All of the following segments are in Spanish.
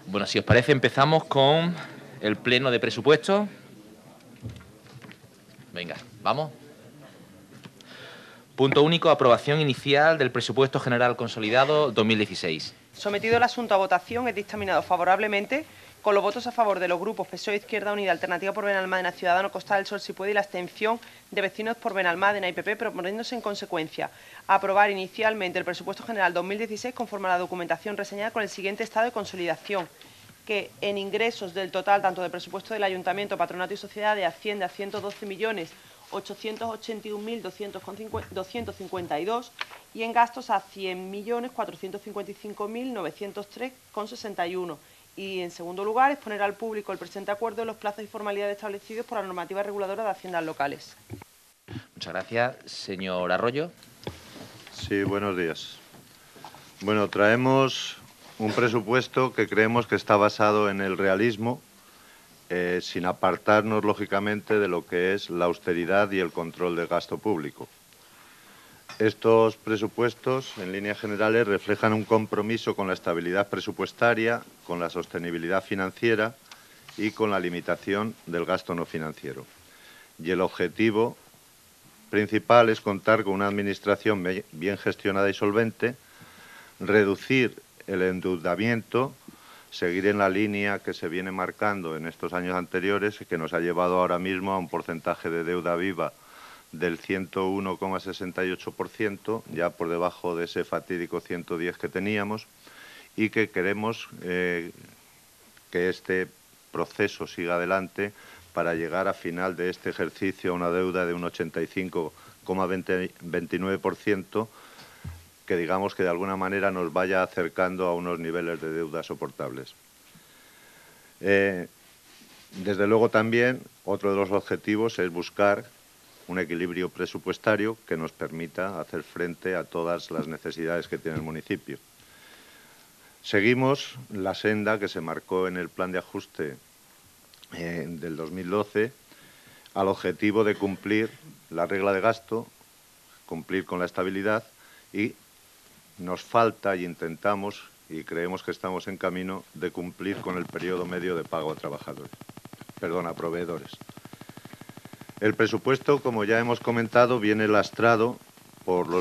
Bueno, si os parece, empezamos con el pleno de presupuestos. Venga, vamos. Punto único, aprobación inicial del presupuesto general consolidado 2016. Sometido el asunto a votación, es dictaminado favorablemente con los votos a favor de los grupos PSOE, Izquierda Unida, Alternativa por Benalmádena, Ciudadanos, Costa del Sol, si puede, y la abstención de Vecinos por Benalmádena y PP, proponiéndose en consecuencia aprobar inicialmente el presupuesto general 2016 conforme a la documentación reseñada con el siguiente estado de consolidación, que en ingresos del total, tanto del presupuesto del Ayuntamiento, Patronato y Sociedades, asciende a 112.881.252 y en gastos a 100.455.903,61. Y, en segundo lugar, exponer al público el presente acuerdo en los plazos y formalidades establecidos por la normativa reguladora de haciendas locales. Muchas gracias. Señor Arroyo. Sí, buenos días. Bueno, traemos un presupuesto que creemos que está basado en el realismo, sin apartarnos, lógicamente, de lo que es la austeridad y el control del gasto público. Estos presupuestos, en líneas generales, reflejan un compromiso con la estabilidad presupuestaria, con la sostenibilidad financiera y con la limitación del gasto no financiero. Y el objetivo principal es contar con una administración bien gestionada y solvente, reducir el endeudamiento, seguir en la línea que se viene marcando en estos años anteriores y que nos ha llevado ahora mismo a un porcentaje de deuda viva del 101,68%, ya por debajo de ese fatídico 110 que teníamos, y que queremos que este proceso siga adelante para llegar a final de este ejercicio a una deuda de un 85,29%, que digamos que de alguna manera nos vaya acercando a unos niveles de deuda soportables. Desde luego también otro de los objetivos es buscar un equilibrio presupuestario que nos permita hacer frente a todas las necesidades que tiene el municipio. Seguimos la senda que se marcó en el plan de ajuste del 2012 al objetivo de cumplir la regla de gasto, cumplir con la estabilidad, y nos falta y intentamos y creemos que estamos en camino de cumplir con el periodo medio de pago a proveedores. El presupuesto, como ya hemos comentado, viene lastrado por los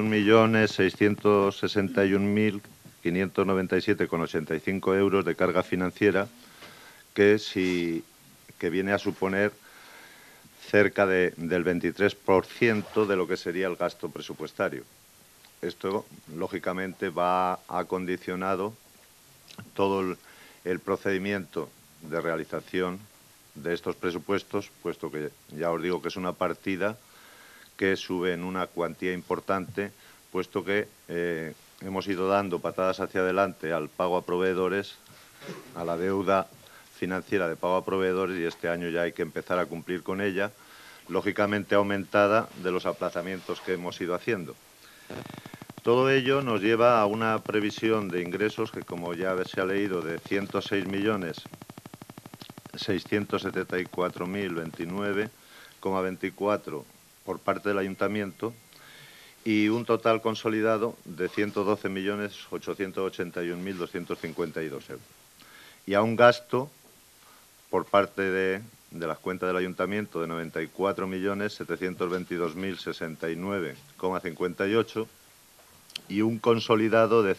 21.661.597,85 euros de carga financiera, que viene a suponer cerca del 23% de lo que sería el gasto presupuestario. Esto, lógicamente, va acondicionado todo el procedimiento de realización de estos presupuestos, puesto que ya os digo que es una partida que sube en una cuantía importante, puesto que hemos ido dando patadas hacia adelante al pago a proveedores, a la deuda financiera de pago a proveedores, y este año ya hay que empezar a cumplir con ella, lógicamente aumentada de los aplazamientos que hemos ido haciendo. Todo ello nos lleva a una previsión de ingresos que, como ya se ha leído, de 106.674.029,24 por parte del Ayuntamiento y un total consolidado de 112.881.252 euros. Y a un gasto por parte de las cuentas del Ayuntamiento de 94.722.069,58 y un consolidado de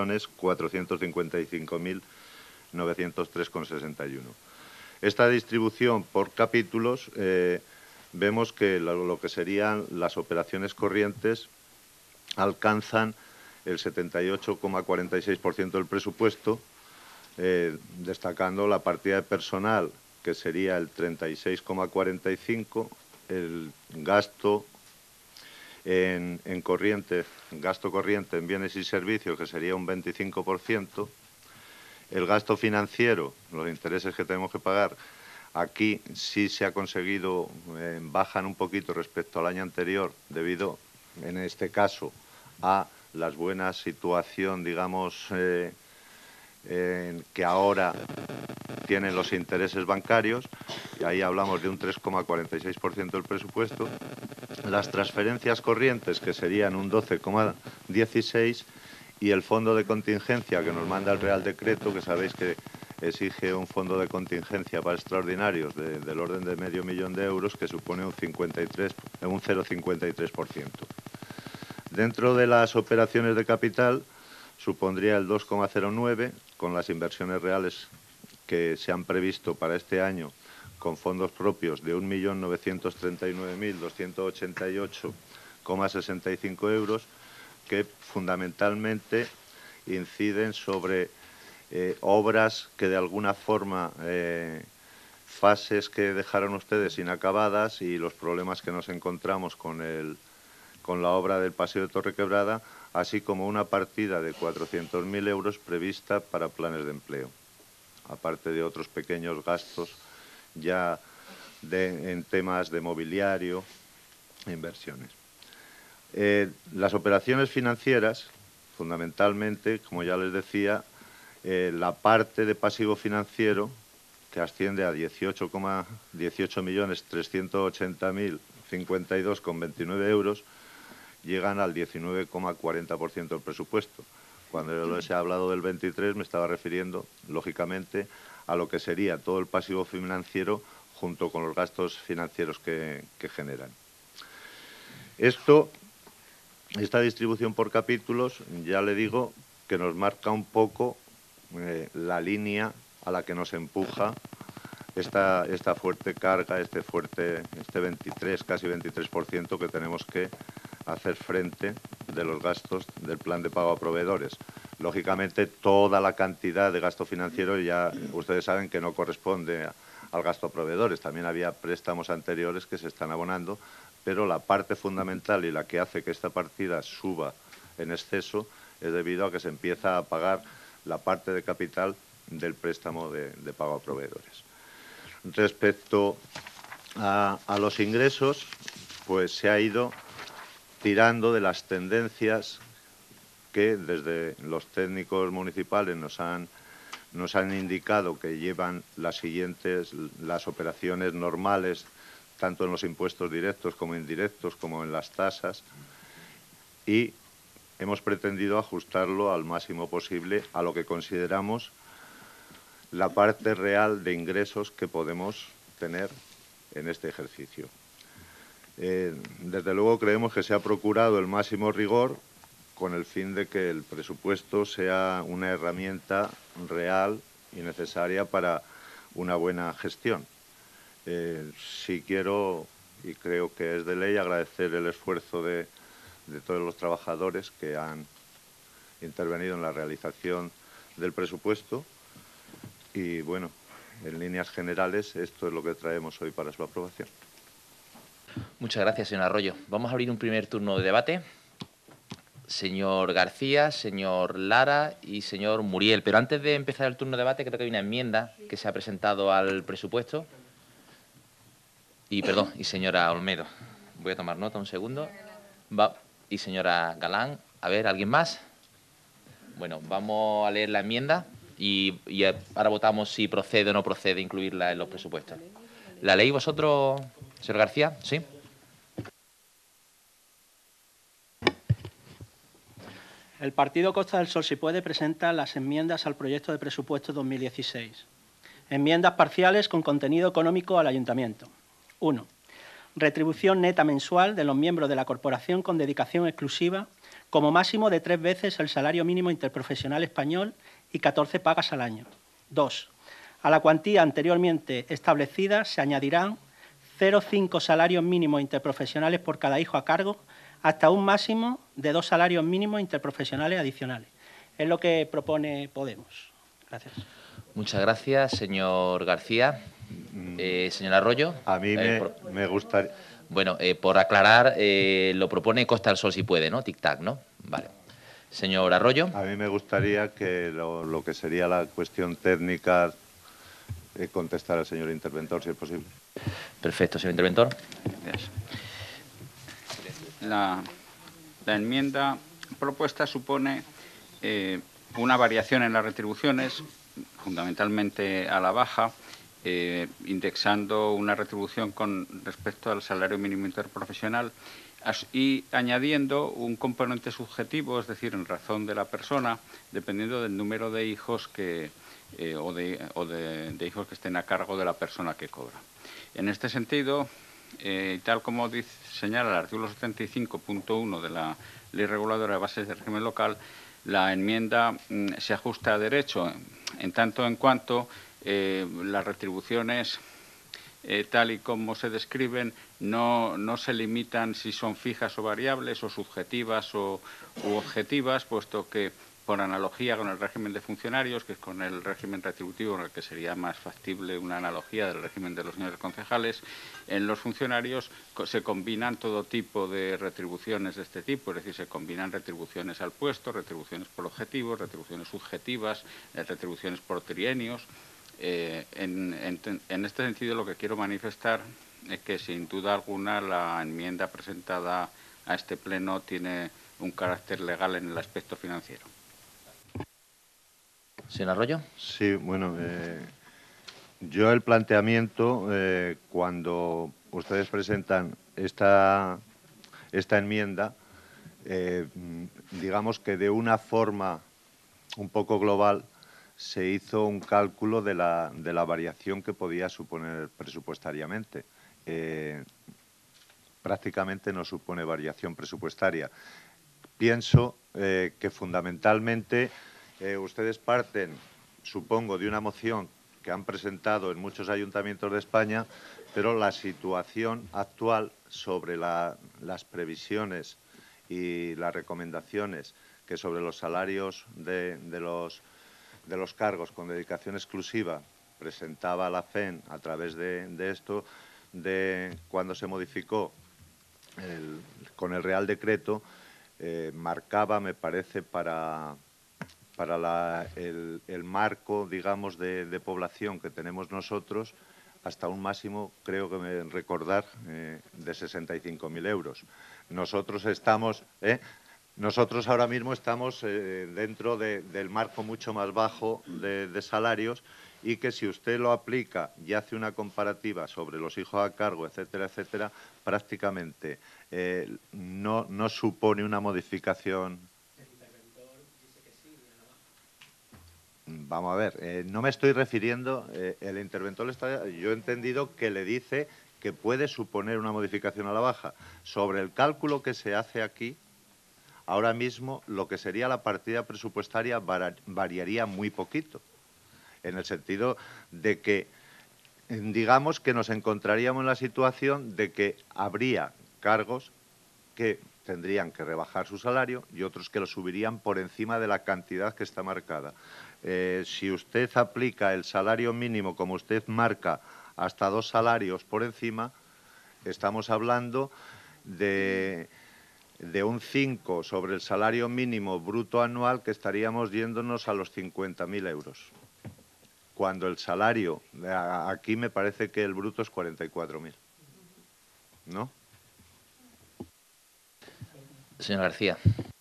100.455.903,61. Esta distribución por capítulos, vemos que lo que serían las operaciones corrientes alcanzan el 78,46% del presupuesto, destacando la partida de personal, que sería el 36,45%, el gasto en corriente, gasto corriente en bienes y servicios, que sería un 25%, el gasto financiero, los intereses que tenemos que pagar, aquí sí se ha conseguido, bajan un poquito respecto al año anterior, debido, en este caso, a la buena situación, digamos, que ahora tienen los intereses bancarios, y ahí hablamos de un 3,46% del presupuesto, las transferencias corrientes, que serían un 12,16%, y el fondo de contingencia que nos manda el Real Decreto, que sabéis que exige un fondo de contingencia para extraordinarios del orden de medio millón de euros, que supone un 0,53%. Dentro de las operaciones de capital supondría el 2,09, con las inversiones reales que se han previsto para este año con fondos propios de 1.939.288,65 euros, que fundamentalmente inciden sobre obras que de alguna forma, fases que dejaron ustedes inacabadas y los problemas que nos encontramos con la obra del Paseo de Torrequebrada, así como una partida de 400.000 euros prevista para planes de empleo, aparte de otros pequeños gastos ya en temas de mobiliario e inversiones. Las operaciones financieras, fundamentalmente, como ya les decía, la parte de pasivo financiero, que asciende a 18.380.052,29 euros, llegan al 19,40% del presupuesto. Cuando yo les he hablado del 23 me estaba refiriendo, lógicamente, a lo que sería todo el pasivo financiero junto con los gastos financieros que generan. Esta distribución por capítulos, ya le digo, que nos marca un poco la línea a la que nos empuja esta fuerte carga, este 23, casi 23% que tenemos que hacer frente de los gastos del plan de pago a proveedores. Lógicamente, toda la cantidad de gasto financiero ya ustedes saben que no corresponde al gasto a proveedores. También había préstamos anteriores que se están abonando, pero la parte fundamental y la que hace que esta partida suba en exceso es debido a que se empieza a pagar la parte de capital del préstamo de pago a proveedores. Respecto a los ingresos, pues se ha ido tirando de las tendencias que desde los técnicos municipales nos han indicado que llevan las operaciones normales, tanto en los impuestos directos como indirectos, como en las tasas, y hemos pretendido ajustarlo al máximo posible a lo que consideramos la parte real de ingresos que podemos tener en este ejercicio. Desde luego creemos que se ha procurado el máximo rigor con el fin de que el presupuesto sea una herramienta real y necesaria para una buena gestión. Sí quiero, y creo que es de ley, agradecer el esfuerzo de todos los trabajadores que han intervenido en la realización del presupuesto y, bueno, en líneas generales, esto es lo que traemos hoy para su aprobación. Muchas gracias, señor Arroyo. Vamos a abrir un primer turno de debate. Señor García, señor Lara y señor Muriel. Pero antes de empezar el turno de debate, creo que hay una enmienda que se ha presentado al presupuesto. Y, perdón, y señora Olmedo. Voy a tomar nota un segundo. Y señora Galán. A ver, ¿alguien más? Bueno, vamos a leer la enmienda y ahora votamos si procede o no procede incluirla en los presupuestos. ¿La leéis vosotros, señor García? ¿Sí? El Partido Costa del Sol, si puede, presenta las enmiendas al proyecto de presupuesto 2016. Enmiendas parciales con contenido económico al Ayuntamiento. 1. Retribución neta mensual de los miembros de la corporación con dedicación exclusiva como máximo de 3 veces el salario mínimo interprofesional español y 14 pagas al año. 2. A la cuantía anteriormente establecida se añadirán 0,5 salarios mínimos interprofesionales por cada hijo a cargo hasta un máximo de 2 salarios mínimos interprofesionales adicionales. Es lo que propone Podemos. Gracias. Muchas gracias, señor García. Señor Arroyo. A mí me gustaría... Bueno, por aclarar, lo propone Costa del Sol si puede, ¿no? Tic-tac, ¿no? Vale. Señor Arroyo. A mí me gustaría que lo que sería la cuestión técnica contestar al señor interventor, si es posible. Perfecto, señor interventor. Gracias. La enmienda propuesta supone una variación en las retribuciones, fundamentalmente a la baja, indexando una retribución con respecto al salario mínimo interprofesional y añadiendo un componente subjetivo, es decir, en razón de la persona, dependiendo del número de hijos de hijos que estén a cargo de la persona que cobra. En este sentido, tal como señala el artículo 75.1 de la Ley Reguladora de Bases del Régimen Local, la enmienda se ajusta a derecho en tanto en cuanto las retribuciones tal y como se describen no se limitan si son fijas o variables o subjetivas u objetivas, puesto que por analogía con el régimen de funcionarios, que es con el régimen retributivo en el que sería más factible una analogía del régimen de los señores concejales, en los funcionarios se combinan todo tipo de retribuciones de este tipo, es decir, se combinan retribuciones al puesto, retribuciones por objetivos, retribuciones subjetivas, retribuciones por trienios. En este sentido, lo que quiero manifestar es que, sin duda alguna, la enmienda presentada a este pleno tiene un carácter legal en el aspecto financiero. Señor Arroyo. Sí, bueno, yo el planteamiento, cuando ustedes presentan esta enmienda, digamos que de una forma un poco global se hizo un cálculo de la variación que podía suponer presupuestariamente. Prácticamente no supone variación presupuestaria. Pienso que fundamentalmente ustedes parten, supongo, de una moción que han presentado en muchos ayuntamientos de España, pero la situación actual sobre las previsiones y las recomendaciones que sobre los salarios de los cargos con dedicación exclusiva presentaba la FEN a través de esto, de cuando se modificó con el Real Decreto, marcaba, me parece, para el marco, digamos, de población que tenemos nosotros, hasta un máximo, creo que recordar, de 65.000 euros. Nosotros ahora mismo estamos dentro del marco mucho más bajo de salarios, y que si usted lo aplica y hace una comparativa sobre los hijos a cargo, etcétera, etcétera, prácticamente no supone una modificación. Vamos a ver, no me estoy refiriendo, el interventor yo he entendido que le dice que puede suponer una modificación a la baja. Sobre el cálculo que se hace aquí, ahora mismo lo que sería la partida presupuestaria variaría muy poquito, en el sentido de que, digamos, que nos encontraríamos en la situación de que habría cargos que tendrían que rebajar su salario y otros que lo subirían por encima de la cantidad que está marcada. Si usted aplica el salario mínimo como usted marca hasta 2 salarios por encima, estamos hablando de un 5 sobre el salario mínimo bruto anual, que estaríamos yéndonos a los 50.000 euros. Cuando el salario, aquí me parece que el bruto es 44.000, ¿no? Señor García.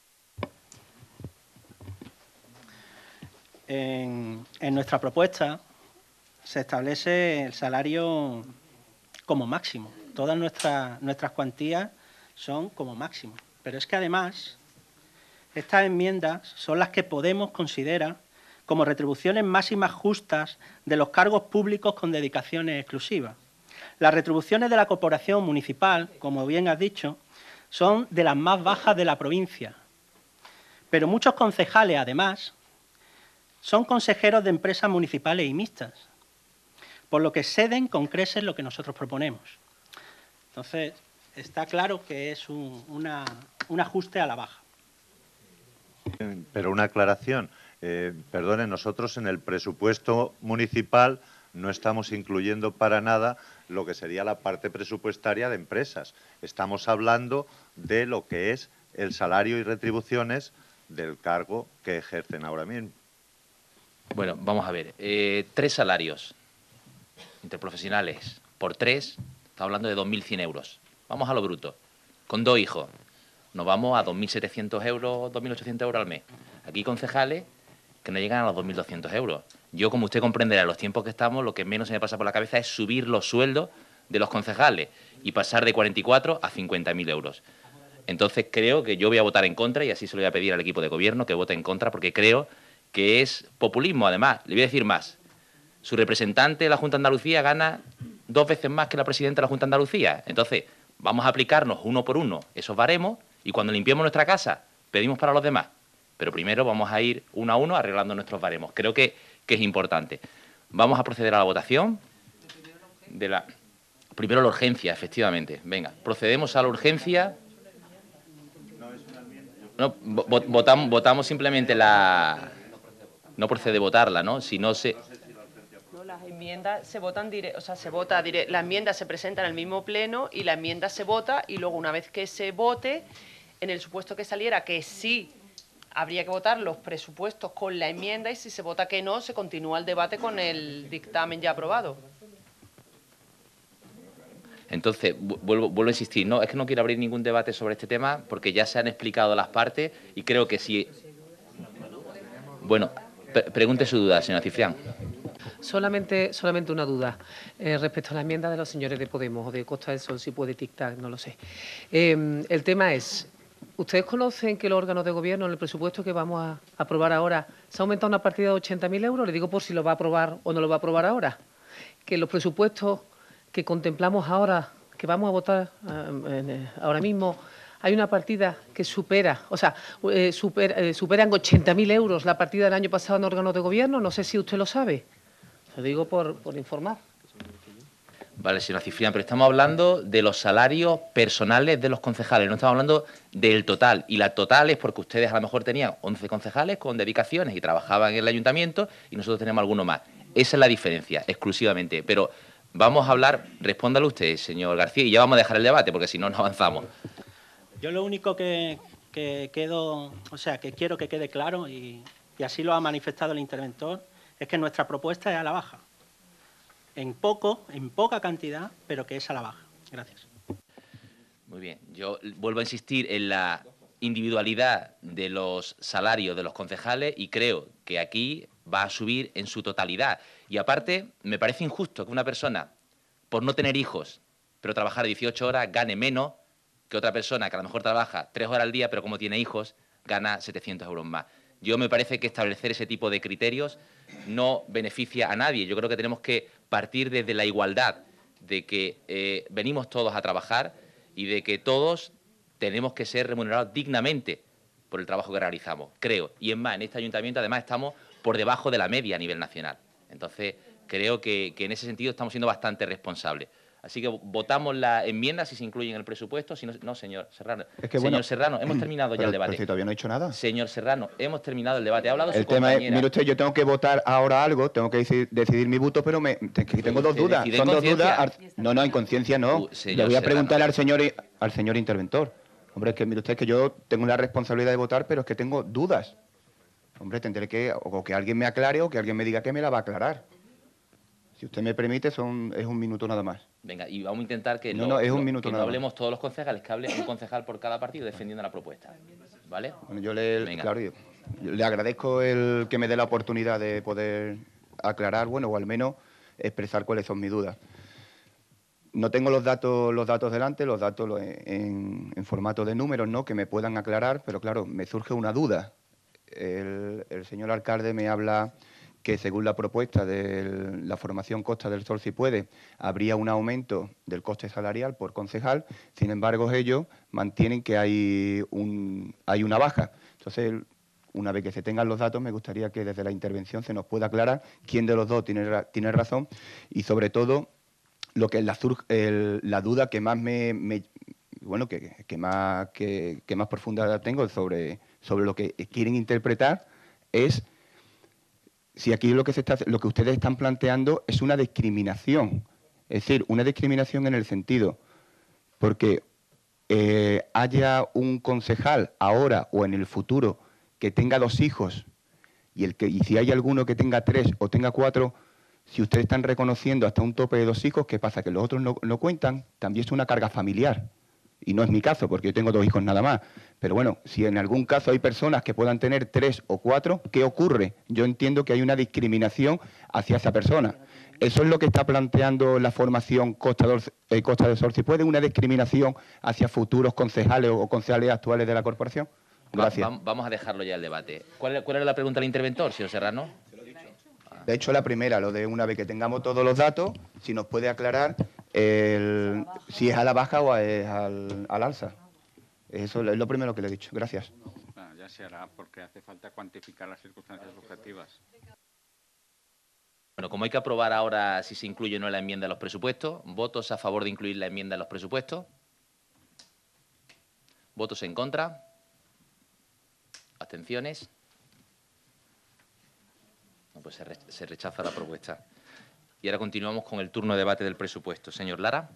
En nuestra propuesta se establece el salario como máximo. Todas nuestras cuantías son como máximo. Pero es que además estas enmiendas son las que Podemos considera como retribuciones máximas justas de los cargos públicos con dedicaciones exclusivas. Las retribuciones de la corporación municipal, como bien has dicho, son de las más bajas de la provincia. Pero muchos concejales, además, son consejeros de empresas municipales y mixtas, por lo que ceden con creces lo que nosotros proponemos. Entonces, está claro que es un ajuste a la baja. Pero una aclaración. Perdone, nosotros en el presupuesto municipal no estamos incluyendo para nada lo que sería la parte presupuestaria de empresas. Estamos hablando de lo que es el salario y retribuciones del cargo que ejercen ahora mismo. Bueno, vamos a ver. 3 salarios interprofesionales por 3, estamos hablando de 2.100 euros. Vamos a lo bruto. Con 2 hijos, nos vamos a 2.700 euros, 2.800 euros al mes. Aquí concejales que no llegan a los 2.200 euros. Yo, como usted comprenderá, en los tiempos que estamos, lo que menos se me pasa por la cabeza es subir los sueldos de los concejales y pasar de 44 a 50.000 euros. Entonces creo que yo voy a votar en contra y así se lo voy a pedir al equipo de gobierno que vote en contra porque creo que es populismo. Además, le voy a decir más. Su representante de la Junta de Andalucía gana 2 veces más que la presidenta de la Junta de Andalucía. Entonces, vamos a aplicarnos uno por uno esos baremos y cuando limpiemos nuestra casa pedimos para los demás. Pero primero vamos a ir uno a uno arreglando nuestros baremos. Creo que es importante. Vamos a proceder a la votación. Primero la urgencia, efectivamente. Venga, procedemos a la urgencia. No, votamos simplemente la... No procede votarla, ¿no? Si no se... No, las enmiendas se votan la enmienda se presenta en el mismo pleno y la enmienda se vota y luego una vez que se vote, en el supuesto que saliera que sí habría que votar los presupuestos con la enmienda y si se vota que no, se continúa el debate con el dictamen ya aprobado. Entonces, vuelvo a insistir, no, es que no quiero abrir ningún debate sobre este tema porque ya se han explicado las partes y creo que si... Bueno, pregunte su duda, señora Cifrián. Solamente una duda respecto a la enmienda de los señores de Podemos o de Costa del Sol, si puede tic-tac, no lo sé. El tema es, ¿ustedes conocen que los órganos de gobierno en el presupuesto que vamos a aprobar ahora se ha aumentado una partida de 80.000 euros? Le digo por si lo va a aprobar o no lo va a aprobar ahora. Que los presupuestos que contemplamos ahora, que vamos a votar ahora mismo, hay una partida que superan 80.000 euros la partida del año pasado en órganos de gobierno. No sé si usted lo sabe. Lo digo por informar. Vale, señora Cifrián, pero estamos hablando de los salarios personales de los concejales, no estamos hablando del total. Y la total es porque ustedes a lo mejor tenían 11 concejales con dedicaciones y trabajaban en el ayuntamiento y nosotros tenemos alguno más. Esa es la diferencia, exclusivamente. Pero vamos a hablar, respóndalo usted, señor García, y ya vamos a dejar el debate porque si no, no avanzamos. Yo lo único que quiero que quede claro, y así lo ha manifestado el interventor, es que nuestra propuesta es a la baja. En poca cantidad, pero que es a la baja. Gracias. Muy bien. Yo vuelvo a insistir en la individualidad de los salarios de los concejales y creo que aquí va a subir en su totalidad. Y aparte, me parece injusto que una persona, por no tener hijos, pero trabajar 18 horas, gane menos que otra persona que a lo mejor trabaja 3 horas al día, pero como tiene hijos, gana 700 euros más. Yo me parece que establecer ese tipo de criterios no beneficia a nadie. Yo creo que tenemos que partir desde la igualdad, de que venimos todos a trabajar y de que todos tenemos que ser remunerados dignamente por el trabajo que realizamos, creo. Y es más, en este ayuntamiento además estamos por debajo de la media a nivel nacional. Entonces, creo que en ese sentido estamos siendo bastante responsables. Así que votamos la enmienda si se incluye en el presupuesto. Si no, no, señor Serrano. Es que, señor Serrano, hemos terminado ya el debate. Pero si todavía no he dicho nada. Señor Serrano, hemos terminado el debate. Ha hablado el su tema compañera. es, mire usted, yo tengo que votar ahora algo, tengo que decidir mi voto, pero tengo dos dudas. Son dos dudas. No, en conciencia no. Le voy a preguntar al señor interventor. Hombre, es que mire usted que yo tengo la responsabilidad de votar, pero es que tengo dudas. Hombre, tendré que o que alguien me aclare o que alguien me diga que me la va a aclarar. Si usted me permite, es un minuto nada más. Venga, y vamos a intentar que no hablemos todos los concejales, que hable un concejal por cada partido defendiendo la propuesta. ¿Vale? Bueno, yo le agradezco el que me dé la oportunidad de poder aclarar, bueno, o al menos expresar cuáles son mis dudas. No tengo los datos delante, los datos en formato de números, ¿no?, que me puedan aclarar, pero claro, me surge una duda. El señor alcalde me habla que según la propuesta de la formación Costa del Sol si puede, habría un aumento del coste salarial por concejal, sin embargo ellos mantienen que hay una baja. Entonces, una vez que se tengan los datos, me gustaría que desde la intervención se nos pueda aclarar quién de los dos tiene razón y sobre todo lo que es la duda que más que más profunda tengo sobre lo que quieren interpretar es si aquí lo que ustedes están planteando es una discriminación. Es decir, una discriminación en el sentido porque haya un concejal ahora o en el futuro que tenga 2 hijos y si hay alguno que tenga 3 o tenga 4, si ustedes están reconociendo hasta un tope de 2 hijos, ¿qué pasa? ¿Que los otros no cuentan? También es una carga familiar. y no es mi caso porque yo tengo 2 hijos nada más. Pero bueno, si en algún caso hay personas que puedan tener 3 o 4, ¿qué ocurre? Yo entiendo que hay una discriminación hacia esa persona. Eso es lo que está planteando la formación Costa del Sol. ¿Si puede una discriminación hacia futuros concejales o concejales actuales de la corporación? Gracias. Vamos a dejarlo ya el debate. ¿Cuál era la pregunta del interventor, señor Serrano? De hecho, la primera, lo de una vez que tengamos todos los datos, si nos puede aclarar si es a la baja o es al alza. Eso es lo primero que le he dicho. Gracias. Bueno, ya se hará porque hace falta cuantificar las circunstancias objetivas. Bueno, como hay que aprobar ahora si se incluye o no la enmienda en los presupuestos, ¿votos a favor de incluir la enmienda en los presupuestos? ¿Votos en contra? ¿Abstenciones? No, pues se rechaza la propuesta. Y ahora continuamos con el turno de debate del presupuesto. Señor Lara.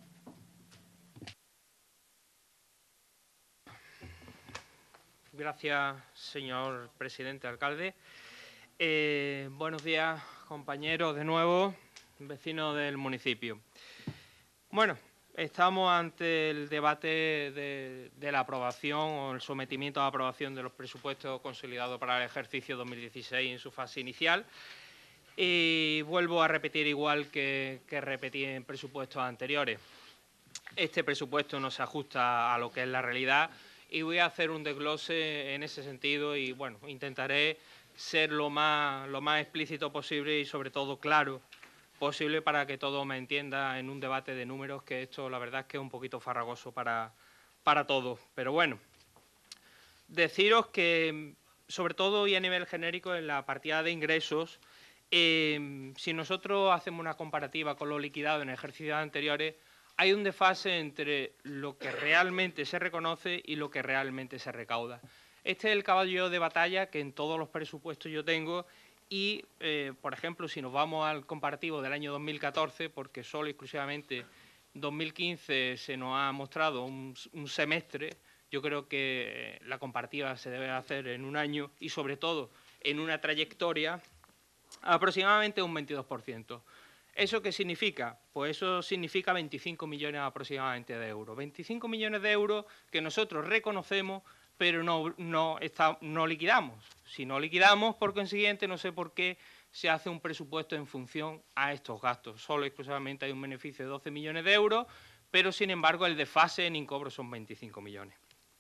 Gracias, señor presidente, alcalde. Buenos días, compañeros, de nuevo, vecinos del municipio. Bueno, estamos ante el debate de la aprobación o el sometimiento a aprobación de los presupuestos consolidados para el ejercicio 2016 en su fase inicial. Y vuelvo a repetir igual que repetí en presupuestos anteriores. Este presupuesto no se ajusta a lo que es la realidad y voy a hacer un desglose en ese sentido y, bueno, intentaré ser lo más explícito posible y, sobre todo, claro posible para que todo me entienda en un debate de números, que esto, la verdad, es que es un poquito farragoso para todos. Pero, bueno, deciros que, sobre todo y a nivel genérico, en la partida de ingresos, si nosotros hacemos una comparativa con lo liquidado en ejercicios anteriores, hay un desfase entre lo que realmente se reconoce y lo que realmente se recauda. Este es el caballo de batalla que en todos los presupuestos yo tengo y, por ejemplo, si nos vamos al comparativo del año 2014, porque solo y exclusivamente 2015 se nos ha mostrado un semestre, yo creo que la comparativa se debe hacer en un año y, sobre todo, en una trayectoria aproximadamente un 22%. ¿Eso qué significa? Pues eso significa 25 millones aproximadamente de euros. 25 millones de euros que nosotros reconocemos, pero no liquidamos. Si no liquidamos, por consiguiente, no sé por qué se hace un presupuesto en función a estos gastos. Solo exclusivamente hay un beneficio de 12 millones de euros, pero, sin embargo, el desfase en incobro son 25 millones.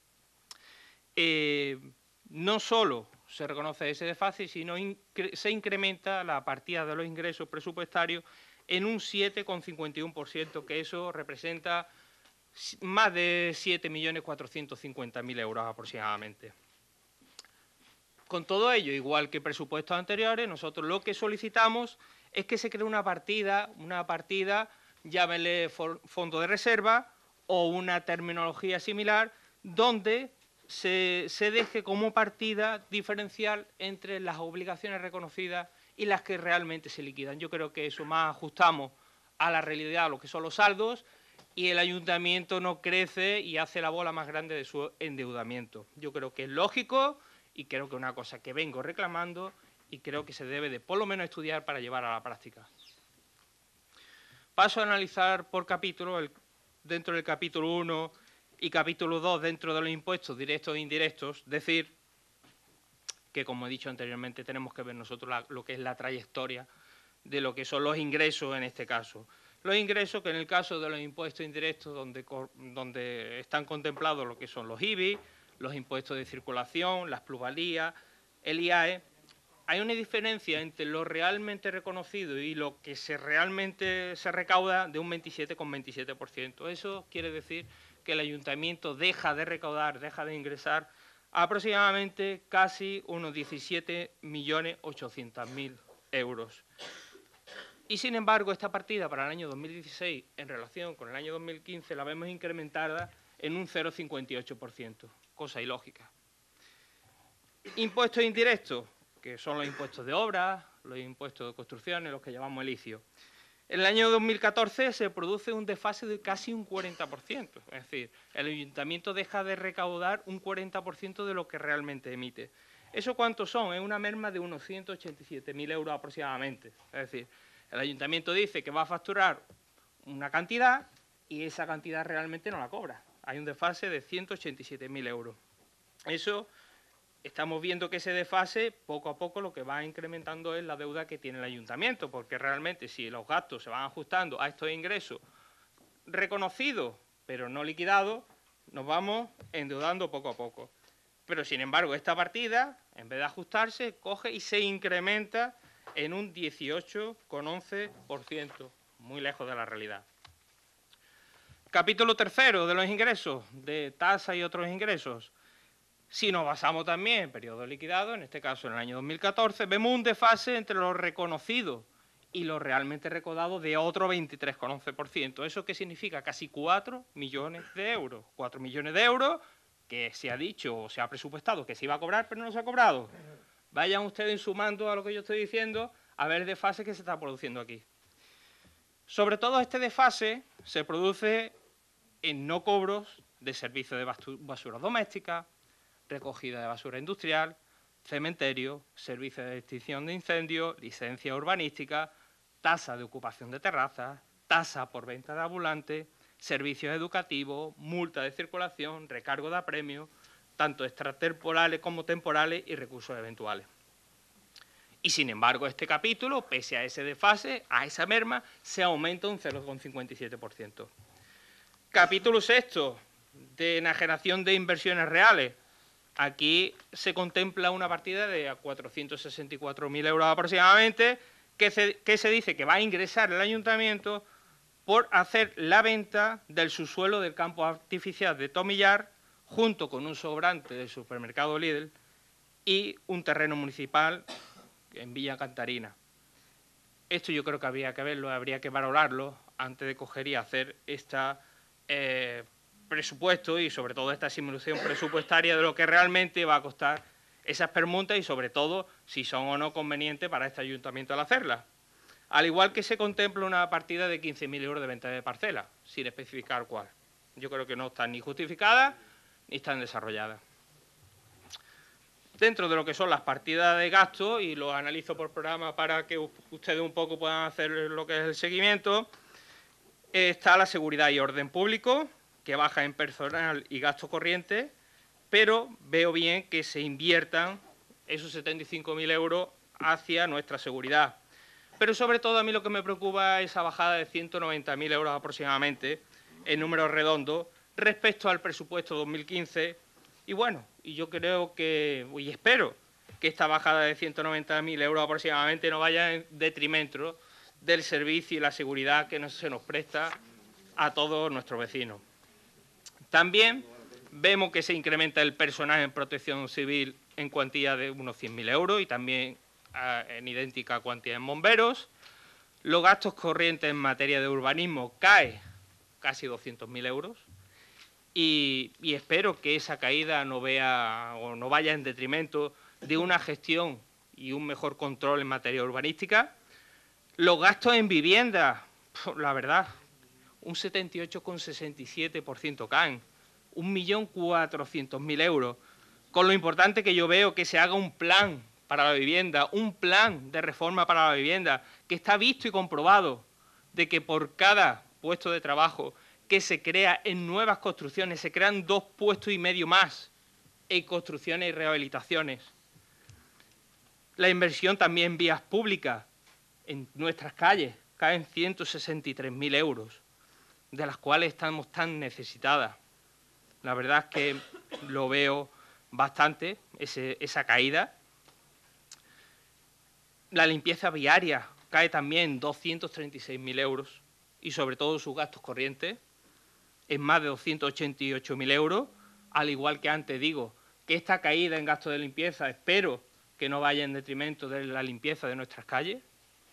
No solo se reconoce ese desfase, sino se incrementa la partida de los ingresos presupuestarios en un 7,51%, que eso representa más de 7.450.000 euros aproximadamente. Con todo ello, igual que presupuestos anteriores, nosotros lo que solicitamos es que se cree una partida, llámenle fondo de reserva o una terminología similar, donde se deje como partida diferencial entre las obligaciones reconocidas y las que realmente se liquidan. Yo creo que eso más ajustamos a la realidad, a lo que son los saldos, y el ayuntamiento no crece y hace la bola más grande de su endeudamiento. Yo creo que es lógico y creo que es una cosa que vengo reclamando y creo que se debe de por lo menos estudiar para llevar a la práctica. Paso a analizar por capítulo, dentro del capítulo 1 y capítulo 2 dentro de los impuestos directos e indirectos, decir que, como he dicho anteriormente, tenemos que ver nosotros lo que es la trayectoria de lo que son los ingresos en este caso. Los ingresos que en el caso de los impuestos indirectos, donde están contemplados lo que son los IBI, los impuestos de circulación, las plusvalías, el IAE, hay una diferencia entre lo realmente reconocido y lo que realmente se recauda de un 27,27%. Eso quiere decir que el ayuntamiento deja de recaudar, deja de ingresar aproximadamente casi unos 17.800.000 euros. Y, sin embargo, esta partida para el año 2016, en relación con el año 2015, la vemos incrementada en un 0,58%, cosa ilógica. Impuestos indirectos, que son los impuestos de obra, los impuestos de construcciones, los que llamamos el ICIO. En el año 2014 se produce un desfase de casi un 40%, es decir, el ayuntamiento deja de recaudar un 40% de lo que realmente emite. ¿Eso cuántos son? Es una merma de unos 187.000 euros aproximadamente. Es decir, el ayuntamiento dice que va a facturar una cantidad y esa cantidad realmente no la cobra. hay un desfase de 187.000 euros. Eso, estamos viendo que ese desfase, poco a poco, lo que va incrementando es la deuda que tiene el ayuntamiento, porque realmente si los gastos se van ajustando a estos ingresos reconocidos, pero no liquidados, nos vamos endeudando poco a poco. Pero, sin embargo, esta partida, en vez de ajustarse, coge y se incrementa en un 18,11%, muy lejos de la realidad. Capítulo tercero de los ingresos, de tasa y otros ingresos. Si nos basamos también en periodo liquidado, en este caso en el año 2014, vemos un desfase entre lo reconocido y lo realmente recaudado de otro 23,11%. ¿Eso qué significa? Casi 4 millones de euros. 4 millones de euros que se ha dicho o se ha presupuestado que se iba a cobrar, pero no se ha cobrado. Vayan ustedes sumando a lo que yo estoy diciendo a ver el desfase que se está produciendo aquí. Sobre todo este desfase se produce en no cobros de servicios de basura doméstica, recogida de basura industrial, cementerio, servicios de extinción de incendios, licencia urbanística, tasa de ocupación de terrazas, tasa por venta de ambulante, servicios educativos, multa de circulación, recargo de apremios, tanto extratemporales como temporales y recursos eventuales. Y, sin embargo, este capítulo, pese a ese desfase, a esa merma, se aumenta un 0,57%. Capítulo sexto, de enajenación de inversiones reales. Aquí se contempla una partida de 464.000 euros aproximadamente, que se dice que va a ingresar el ayuntamiento por hacer la venta del subsuelo del campo artificial de Tomillar, junto con un sobrante del supermercado Lidl y un terreno municipal en Villa Cantarina. Esto yo creo que habría que verlo, habría que valorarlo antes de coger y hacer este presupuesto y sobre todo esta simulación presupuestaria de lo que realmente va a costar esas permutas y sobre todo si son o no convenientes para este ayuntamiento al hacerlas. Al igual que se contempla una partida de 15.000 euros de venta de parcela, sin especificar cuál. Yo creo que no están ni justificadas ni están desarrolladas. Dentro de lo que son las partidas de gasto, y lo analizo por programa para que ustedes un poco puedan hacer lo que es el seguimiento, está la seguridad y orden público, que baja en personal y gasto corriente, pero veo bien que se inviertan esos 75.000 euros hacia nuestra seguridad. Pero sobre todo a mí lo que me preocupa es esa bajada de 190.000 euros aproximadamente, en números redondos, respecto al presupuesto 2015. Y bueno, y yo creo que, y espero que esta bajada de 190.000 euros aproximadamente no vaya en detrimento del servicio y la seguridad que se nos presta a todos nuestros vecinos. También vemos que se incrementa el personal en protección civil en cuantía de unos 100.000 euros y también en idéntica cuantía en bomberos. Los gastos corrientes en materia de urbanismo caen casi 200.000 euros y espero que esa caída no vaya en detrimento de una gestión y un mejor control en materia urbanística. Los gastos en vivienda, la verdad, un 78,67% caen, 1.400.000 euros, con lo importante que yo veo que se haga un plan para la vivienda, un plan de reforma para la vivienda, que está visto y comprobado de que por cada puesto de trabajo que se crea en nuevas construcciones, se crean 2,5 puestos más en construcciones y rehabilitaciones. La inversión también en vías públicas, en nuestras calles, caen 163.000 euros, de las cuales estamos tan necesitadas. La verdad es que lo veo bastante, esa caída. La limpieza viaria cae también 236.000 euros y sobre todo sus gastos corrientes en más de 288.000 euros, al igual que antes digo que esta caída en gastos de limpieza espero que no vaya en detrimento de la limpieza de nuestras calles.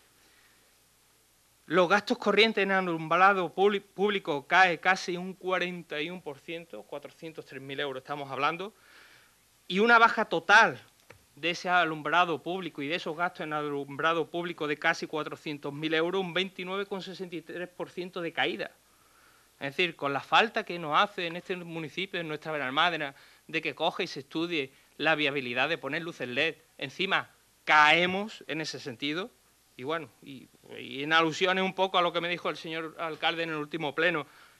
Los gastos corrientes en alumbrado público cae casi un 41%, 403.000 euros estamos hablando, y una baja total de ese alumbrado público y de esos gastos en alumbrado público de casi 400.000 euros, un 29,63% de caída. Es decir, con la falta que nos hace en este municipio, en nuestra Benalmádena, de que coge y se estudie la viabilidad de poner luces LED, encima caemos en ese sentido. Y bueno, y en alusiones un poco a lo que me dijo el señor alcalde en el último pleno,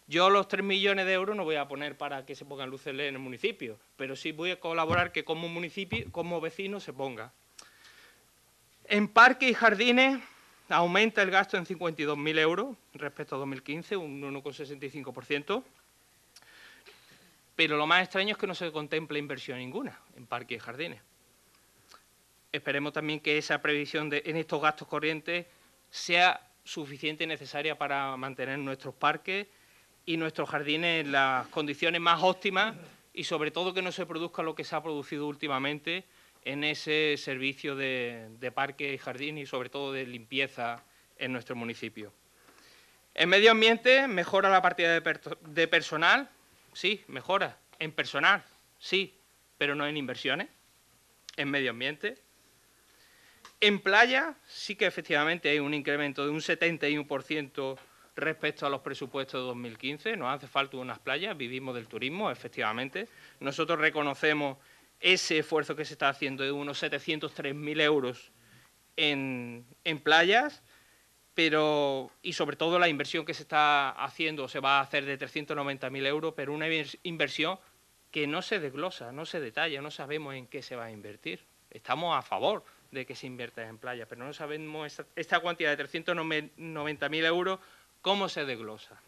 Yo los 3 millones de euros no voy a poner para que se pongan luces LED en el municipio, pero sí voy a colaborar que como municipio, como vecino, se ponga. En parques y jardines aumenta el gasto en 52.000 euros respecto a 2015, un 1,65%. Pero lo más extraño es que no se contempla inversión ninguna en parques y jardines. Esperemos también que esa previsión en estos gastos corrientes sea suficiente y necesaria para mantener nuestros parques y nuestros jardines en las condiciones más óptimas y sobre todo que no se produzca lo que se ha producido últimamente en ese servicio de parques y jardines y sobre todo de limpieza en nuestro municipio. En medio ambiente mejora la partida de personal, sí, mejora. En personal, sí, pero no en inversiones. En medio ambiente. En playa sí que efectivamente hay un incremento de un 71% respecto a los presupuestos de 2015. Nos hace falta unas playas, vivimos del turismo, efectivamente. Nosotros reconocemos ese esfuerzo que se está haciendo de unos 703.000 euros en playas, pero, y sobre todo la inversión que se está haciendo, se va a hacer de 390.000 euros, pero una inversión que no se desglosa, no se detalla, no sabemos en qué se va a invertir. Estamos a favor de que se invierta en playa, pero no sabemos esta cantidad de 390.000 euros cómo se desglosa.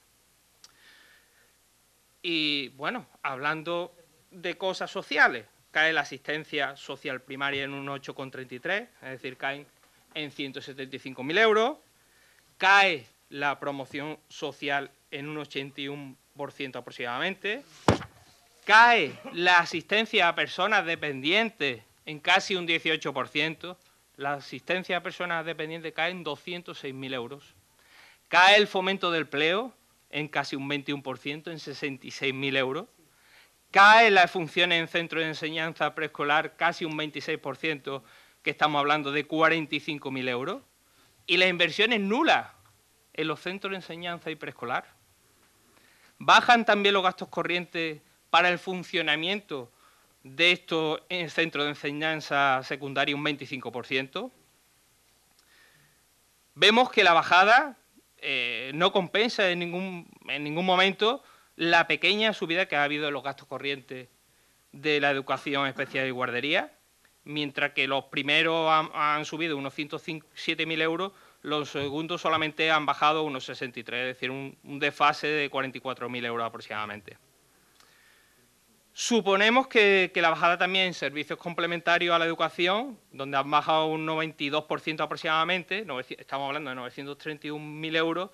Y bueno, hablando de cosas sociales, cae la asistencia social primaria en un 8,33, es decir, caen en 175.000 euros, cae la promoción social en un 81% aproximadamente, cae la asistencia a personas dependientes en casi un 18%, la asistencia a personas dependientes cae en 206.000 euros, cae el fomento del empleo en casi un 21%, en 66.000 euros, cae la función en centros de enseñanza preescolar casi un 26%, que estamos hablando de 45.000 euros, y la inversión es nula en los centros de enseñanza y preescolar. Bajan también los gastos corrientes para el funcionamiento de estos centros de enseñanza secundaria un 25%. Vemos que la bajada no compensa en ningún momento la pequeña subida que ha habido en los gastos corrientes de la educación especial y guardería, mientras que los primeros han subido unos 107.000 euros, los segundos solamente han bajado unos 63, es decir, un desfase de 44.000 euros aproximadamente. Suponemos que la bajada también en servicios complementarios a la educación, donde han bajado un 92% aproximadamente, estamos hablando de 931.000 euros,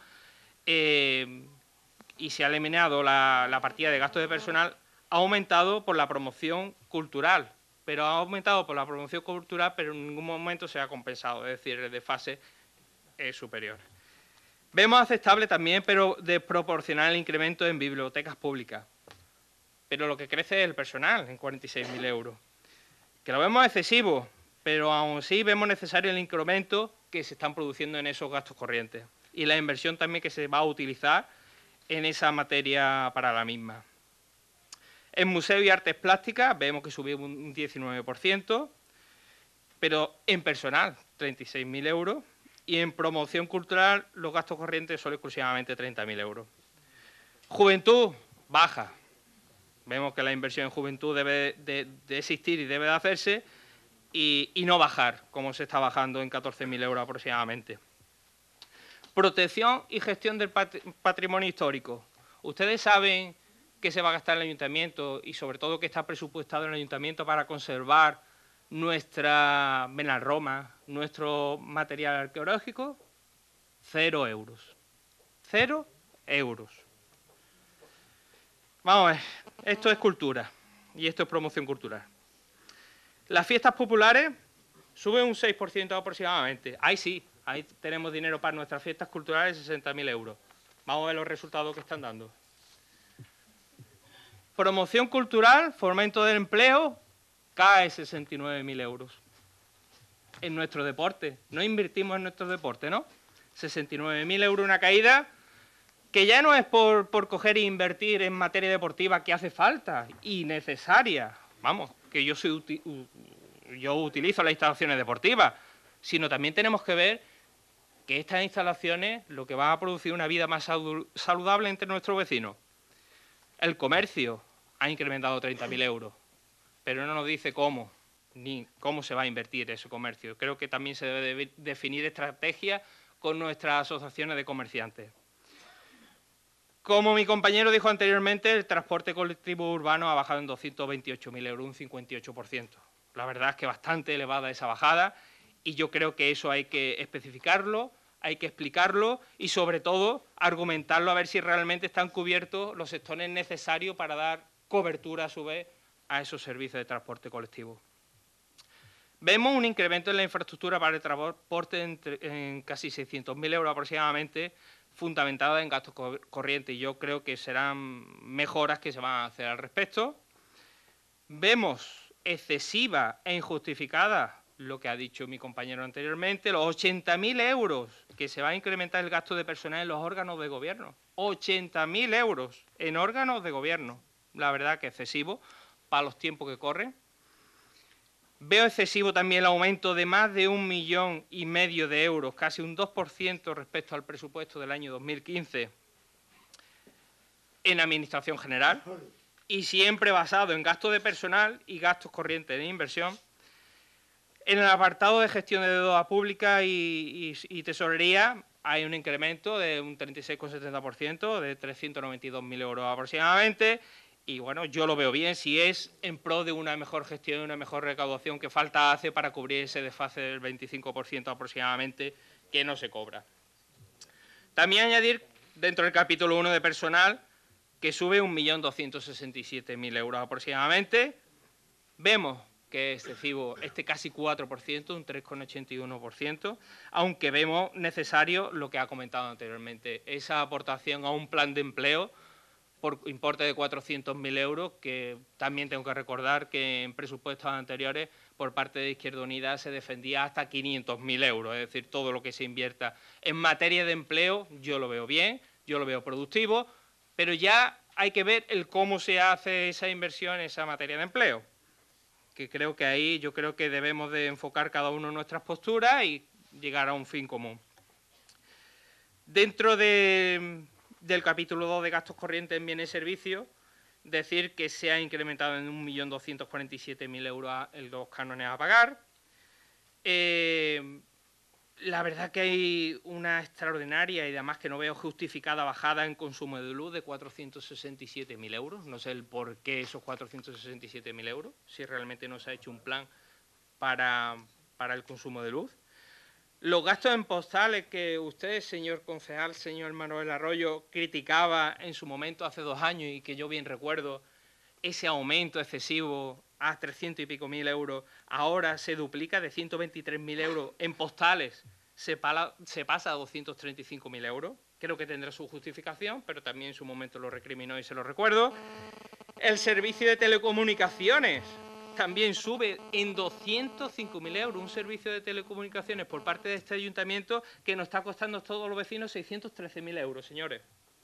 y se ha eliminado la partida de gasto de personal, ha aumentado por la promoción cultural, pero ha aumentado por la promoción cultural, pero en ningún momento se ha compensado, es decir, el desfase es superior. Vemos aceptable también, pero desproporcional el incremento en bibliotecas públicas, pero lo que crece es el personal, en 46.000 euros. Que lo vemos excesivo, pero aún así vemos necesario el incremento que se están produciendo en esos gastos corrientes y la inversión también que se va a utilizar en esa materia para la misma. En Museo y Artes Plásticas vemos que subió un 19%, pero en personal 36.000 euros y en promoción cultural los gastos corrientes son exclusivamente 30.000 euros. Juventud, baja. Vemos que la inversión en juventud debe de existir y debe de hacerse y no bajar, como se está bajando en 14.000 euros aproximadamente. Protección y gestión del patrimonio histórico. Ustedes saben qué se va a gastar el ayuntamiento y sobre todo qué está presupuestado en el ayuntamiento para conservar nuestra Benalroma, nuestro material arqueológico. 0 euros. 0 euros. Vamos a ver, esto es cultura y esto es promoción cultural. Las fiestas populares suben un 6% aproximadamente. Ahí sí, ahí tenemos dinero para nuestras fiestas culturales, 60.000 euros. Vamos a ver los resultados que están dando. Promoción cultural, fomento del empleo, cae 69.000 euros. En nuestro deporte, no invertimos en nuestro deporte, ¿no? 69.000 euros una caída que ya no es por coger e invertir en materia deportiva que hace falta y necesaria. Vamos, que yo utilizo las instalaciones deportivas, sino también tenemos que ver que estas instalaciones lo que van a producir una vida más saludable entre nuestros vecinos. El comercio ha incrementado 30.000 euros, pero no nos dice cómo, ni cómo se va a invertir ese comercio. Creo que también se debe definir estrategias con nuestras asociaciones de comerciantes. Como mi compañero dijo anteriormente, el transporte colectivo urbano ha bajado en 228.000 euros, un 58%. La verdad es que bastante elevada esa bajada y yo creo que eso hay que especificarlo, hay que explicarlo y, sobre todo, argumentarlo a ver si realmente están cubiertos los sectores necesarios para dar cobertura, a su vez, a esos servicios de transporte colectivo. Vemos un incremento en la infraestructura para el transporte en casi 600.000 euros aproximadamente, fundamentada en gastos corrientes, y yo creo que serán mejoras que se van a hacer al respecto. Vemos excesiva e injustificada lo que ha dicho mi compañero anteriormente, los 80.000 euros que se va a incrementar el gasto de personal en los órganos de gobierno. 80.000 euros en órganos de gobierno. La verdad que es excesivo para los tiempos que corren. Veo excesivo también el aumento de más de 1,5 millones de euros, casi un 2% respecto al presupuesto del año 2015 en Administración General, y siempre basado en gastos de personal y gastos corrientes de inversión. En el apartado de gestión de deuda pública y tesorería hay un incremento de un 36,70%, de 392.000 euros aproximadamente. Y bueno, yo lo veo bien si es en pro de una mejor gestión y una mejor recaudación que falta hace para cubrir ese desfase del 25% aproximadamente que no se cobra. También añadir dentro del capítulo 1 de personal que sube 1.267.000 euros aproximadamente. Vemos que es excesivo este casi 4%, un 3,81%, aunque vemos necesario lo que ha comentado anteriormente, esa aportación a un plan de empleo por importe de 400.000 euros, que también tengo que recordar que en presupuestos anteriores por parte de Izquierda Unida se defendía hasta 500.000 euros, es decir, todo lo que se invierta en materia de empleo yo lo veo bien, yo lo veo productivo, pero ya hay que ver el cómo se hace esa inversión en esa materia de empleo, que creo que ahí yo creo que debemos de enfocar cada uno nuestras posturas y llegar a un fin común. Dentro del capítulo 2 de gastos corrientes en bienes y servicios, decir que se ha incrementado en 1.247.000 euros los cánones a pagar. La verdad que hay una extraordinaria y además que no veo justificada bajada en consumo de luz de 467.000 euros. No sé el por qué esos 467.000 euros, si realmente no se ha hecho un plan para el consumo de luz. Los gastos en postales que usted, señor concejal, señor Manuel Arroyo, criticaba en su momento hace 2 años y que yo bien recuerdo, ese aumento excesivo a 300 y pico mil euros, ahora se duplica de 123.000 euros en postales, se pasa a 235.000 euros. Creo que tendrá su justificación, pero también en su momento lo recriminó y se lo recuerdo. El servicio de telecomunicaciones también sube en 205.000 euros, un servicio de telecomunicaciones por parte de este ayuntamiento que nos está costando a todos los vecinos 613.000 euros, señores.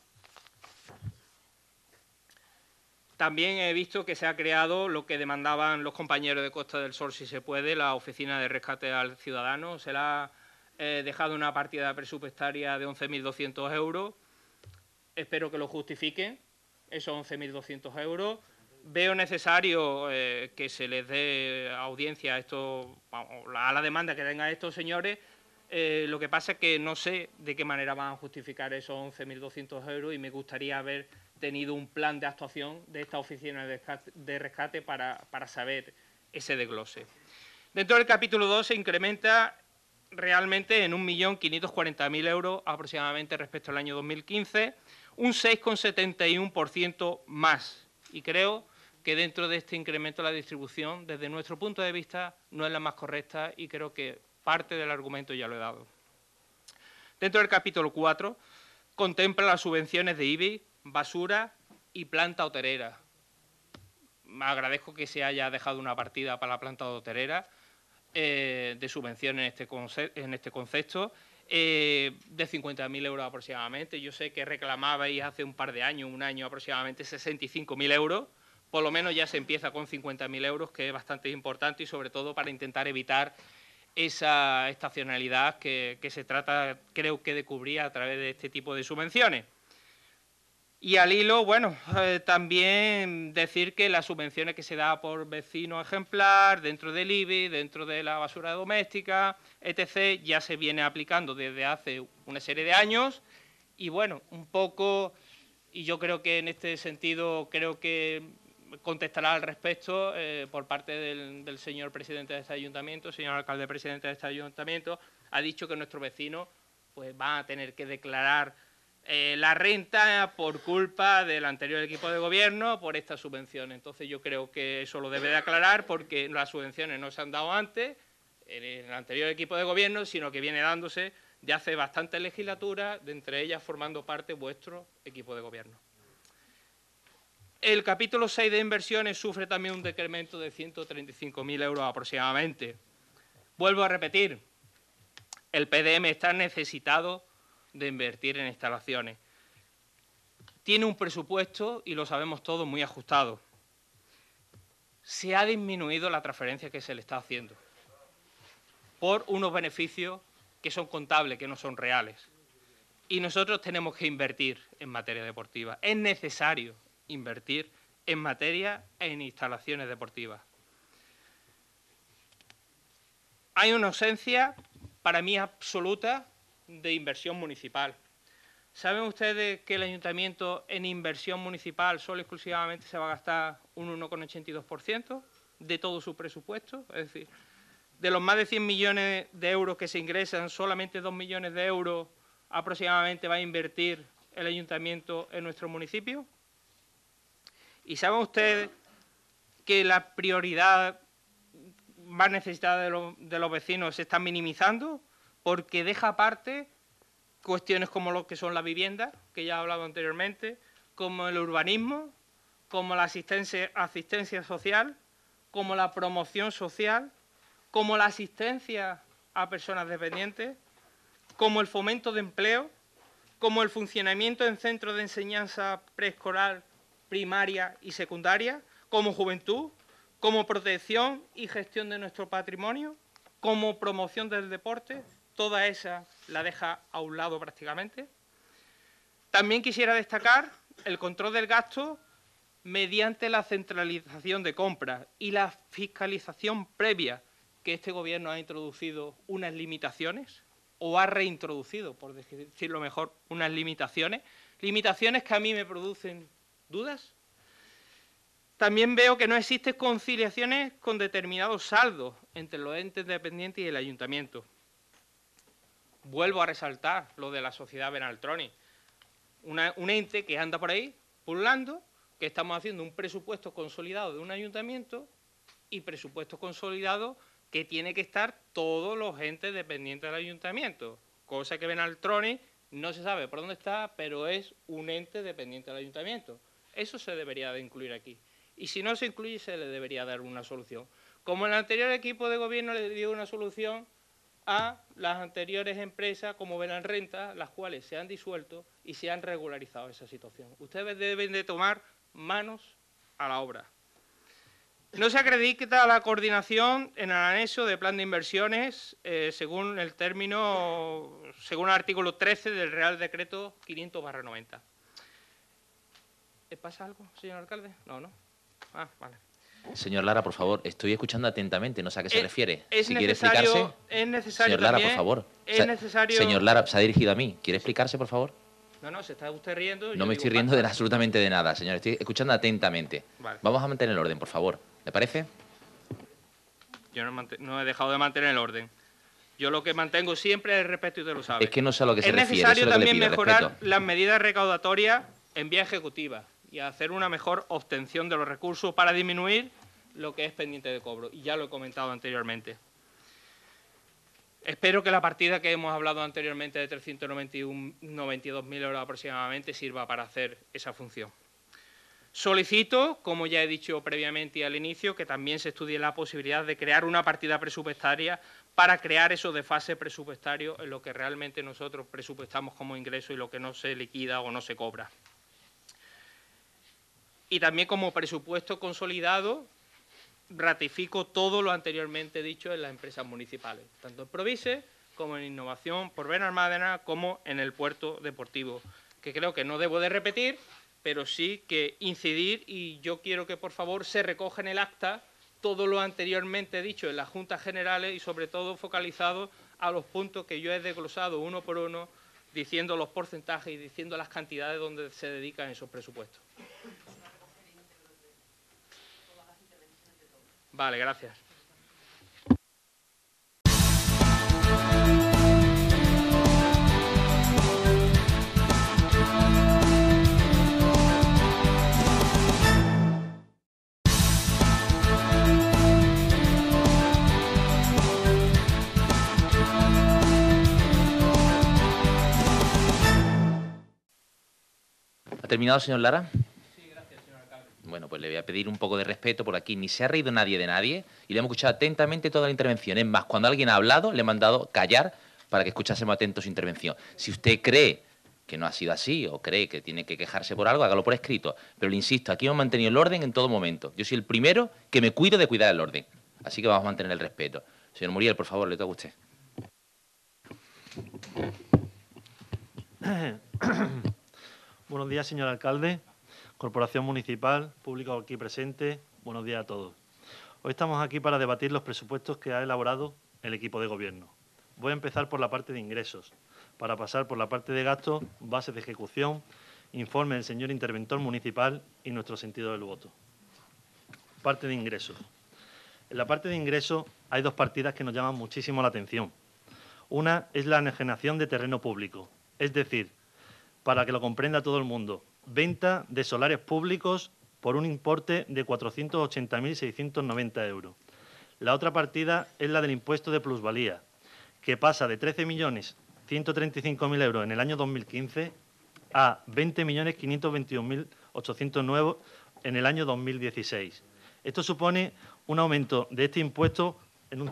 También he visto que se ha creado lo que demandaban los compañeros de Costa del Sol, si se puede, la oficina de rescate al ciudadano. Se le ha dejado una partida presupuestaria de 11.200 euros. Espero que lo justifiquen, esos 11.200 euros. Veo necesario que se les dé audiencia a la demanda que tengan estos señores. Lo que pasa es que no sé de qué manera van a justificar esos 11.200 euros y me gustaría haber tenido un plan de actuación de esta oficina de rescate para saber ese desglose. Dentro del capítulo 2 se incrementa realmente en 1.540.000 euros aproximadamente respecto al año 2015, un 6,71% más. Y creo que dentro de este incremento la distribución, desde nuestro punto de vista, no es la más correcta y creo que parte del argumento ya lo he dado. Dentro del capítulo 4 contempla las subvenciones de IBI, basura y planta hotelera. Agradezco que se haya dejado una partida para la planta hotelera de subvenciones en este concepto, de 50.000 euros aproximadamente. Yo sé que reclamabais hace un par de años, un año aproximadamente, 65.000 euros. Por lo menos ya se empieza con 50.000 euros, que es bastante importante y sobre todo para intentar evitar esa estacionalidad que se trata, creo que, de cubrir a través de este tipo de subvenciones. Y al hilo, bueno, también decir que las subvenciones que se da por vecino ejemplar, dentro del IBI, dentro de la basura doméstica, etc., ya se viene aplicando desde hace una serie de años. Y bueno, un poco, y yo creo que en este sentido, creo que contestará al respecto por parte del señor presidente de este ayuntamiento, señor alcalde presidente de este ayuntamiento, ha dicho que nuestros vecinos pues, van a tener que declarar la renta por culpa del anterior equipo de gobierno por estas subvenciones. Entonces yo creo que eso lo debe de aclarar porque las subvenciones no se han dado antes en el anterior equipo de gobierno, sino que viene dándose de hace bastantes legislaturas, de entre ellas formando parte vuestro equipo de gobierno. El capítulo 6 de inversiones sufre también un decremento de 135.000 euros aproximadamente. Vuelvo a repetir, el PDM está necesitado de invertir en instalaciones. Tiene un presupuesto, y lo sabemos todos, muy ajustado. Se ha disminuido la transferencia que se le está haciendo por unos beneficios que son contables, que no son reales. Y nosotros tenemos que invertir en materia deportiva. Es necesario invertir en materia e en instalaciones deportivas. Hay una ausencia, para mí, absoluta de inversión municipal. ¿Saben ustedes que el ayuntamiento en inversión municipal solo exclusivamente se va a gastar un 1,82% de todo su presupuesto? Es decir, de los más de 100 millones de euros que se ingresan, solamente 2 millones de euros aproximadamente va a invertir el ayuntamiento en nuestro municipio. ¿Y saben ustedes que la prioridad más necesitada de los vecinos se está minimizando? Porque deja aparte cuestiones como lo que son las viviendas, que ya he hablado anteriormente, como el urbanismo, como la asistencia social, como la promoción social, como la asistencia a personas dependientes, como el fomento de empleo, como el funcionamiento en centros de enseñanza preescolar, primaria y secundaria, como juventud, como protección y gestión de nuestro patrimonio, como promoción del deporte. Toda esa la deja a un lado prácticamente. También quisiera destacar el control del gasto mediante la centralización de compras y la fiscalización previa, que este Gobierno ha introducido unas limitaciones, o ha reintroducido, por decirlo mejor, unas limitaciones que a mí me producen dudas. También veo que no existen conciliaciones con determinados saldos entre los entes dependientes y el ayuntamiento. Vuelvo a resaltar lo de la sociedad Benaltroni, un ente que anda por ahí pululando, que estamos haciendo un presupuesto consolidado de un ayuntamiento y presupuesto consolidado que tiene que estar todos los entes dependientes del ayuntamiento, cosa que Benaltroni no se sabe por dónde está, pero es un ente dependiente del ayuntamiento. Eso se debería de incluir aquí. Y si no se incluye, se le debería dar una solución. Como el anterior equipo de gobierno le dio una solución a las anteriores empresas como Benalrenta, las cuales se han disuelto y se han regularizado esa situación. Ustedes deben de tomar manos a la obra. No se acredita la coordinación en el anexo de plan de inversiones según el artículo 13 del Real Decreto 500/90. ¿Pasa algo, señor alcalde? No, ¿no? Ah, vale. Señor Lara, por favor, estoy escuchando atentamente, no sé a qué se refiere. Si quiere explicarse. Es necesario. Señor Lara, también, por favor. Es necesario. Señor Lara, se ha dirigido a mí. ¿Quiere explicarse, por favor? No, se está usted riendo. No me estoy riendo absolutamente de nada, señor. Estoy escuchando atentamente. Vale. Vamos a mantener el orden, por favor. ¿Le parece? Yo no he dejado de mantener el orden. Yo lo que mantengo siempre es el respeto y usted lo sabe. Es que no sé a lo que se refiere. Es necesario también mejorar respeto. las medidas recaudatorias en vía ejecutiva y hacer una mejor obtención de los recursos para disminuir lo que es pendiente de cobro. Y ya lo he comentado anteriormente. Espero que la partida que hemos hablado anteriormente de 392.000 euros aproximadamente sirva para hacer esa función. Solicito, como ya he dicho previamente y al inicio, que también se estudie la posibilidad de crear una partida presupuestaria para crear esos desfases presupuestarios en lo que realmente nosotros presupuestamos como ingreso y lo que no se liquida o no se cobra. Y también como presupuesto consolidado ratifico todo lo anteriormente dicho en las empresas municipales, tanto en Provise como en Innovación por Benalmádena, como en el puerto deportivo, que creo que no debo de repetir, pero sí que incidir, y yo quiero que por favor se recoja en el acta todo lo anteriormente dicho en las Juntas Generales y sobre todo focalizado a los puntos que yo he desglosado uno por uno, diciendo los porcentajes y diciendo las cantidades donde se dedican esos presupuestos. Vale, gracias. ¿Ha terminado, señor Lara? Sí, gracias, señor alcalde. Bueno, pues le voy a pedir un poco de respeto por aquí. Ni se ha reído nadie de nadie y le hemos escuchado atentamente toda la intervención. Es más, cuando alguien ha hablado, le he mandado callar para que escuchásemos atento su intervención. Si usted cree que no ha sido así o cree que tiene que quejarse por algo, hágalo por escrito. Pero le insisto, aquí hemos mantenido el orden en todo momento. Yo soy el primero que me cuido de cuidar el orden. Así que vamos a mantener el respeto. Señor Muriel, por favor, le toca a usted. Buenos días, señor alcalde, Corporación Municipal, público aquí presente, buenos días a todos. Hoy estamos aquí para debatir los presupuestos que ha elaborado el equipo de gobierno. Voy a empezar por la parte de ingresos, para pasar por la parte de gastos, bases de ejecución, informe del señor interventor municipal y nuestro sentido del voto. Parte de ingresos. En la parte de ingresos hay dos partidas que nos llaman muchísimo la atención. Una es la enajenación de terreno público, es decir, para que lo comprenda todo el mundo, venta de solares públicos por un importe de 480.690 euros. La otra partida es la del impuesto de plusvalía, que pasa de 13.135.000 euros en el año 2015 a 20.521.809 en el año 2016. Esto supone un aumento de este impuesto en un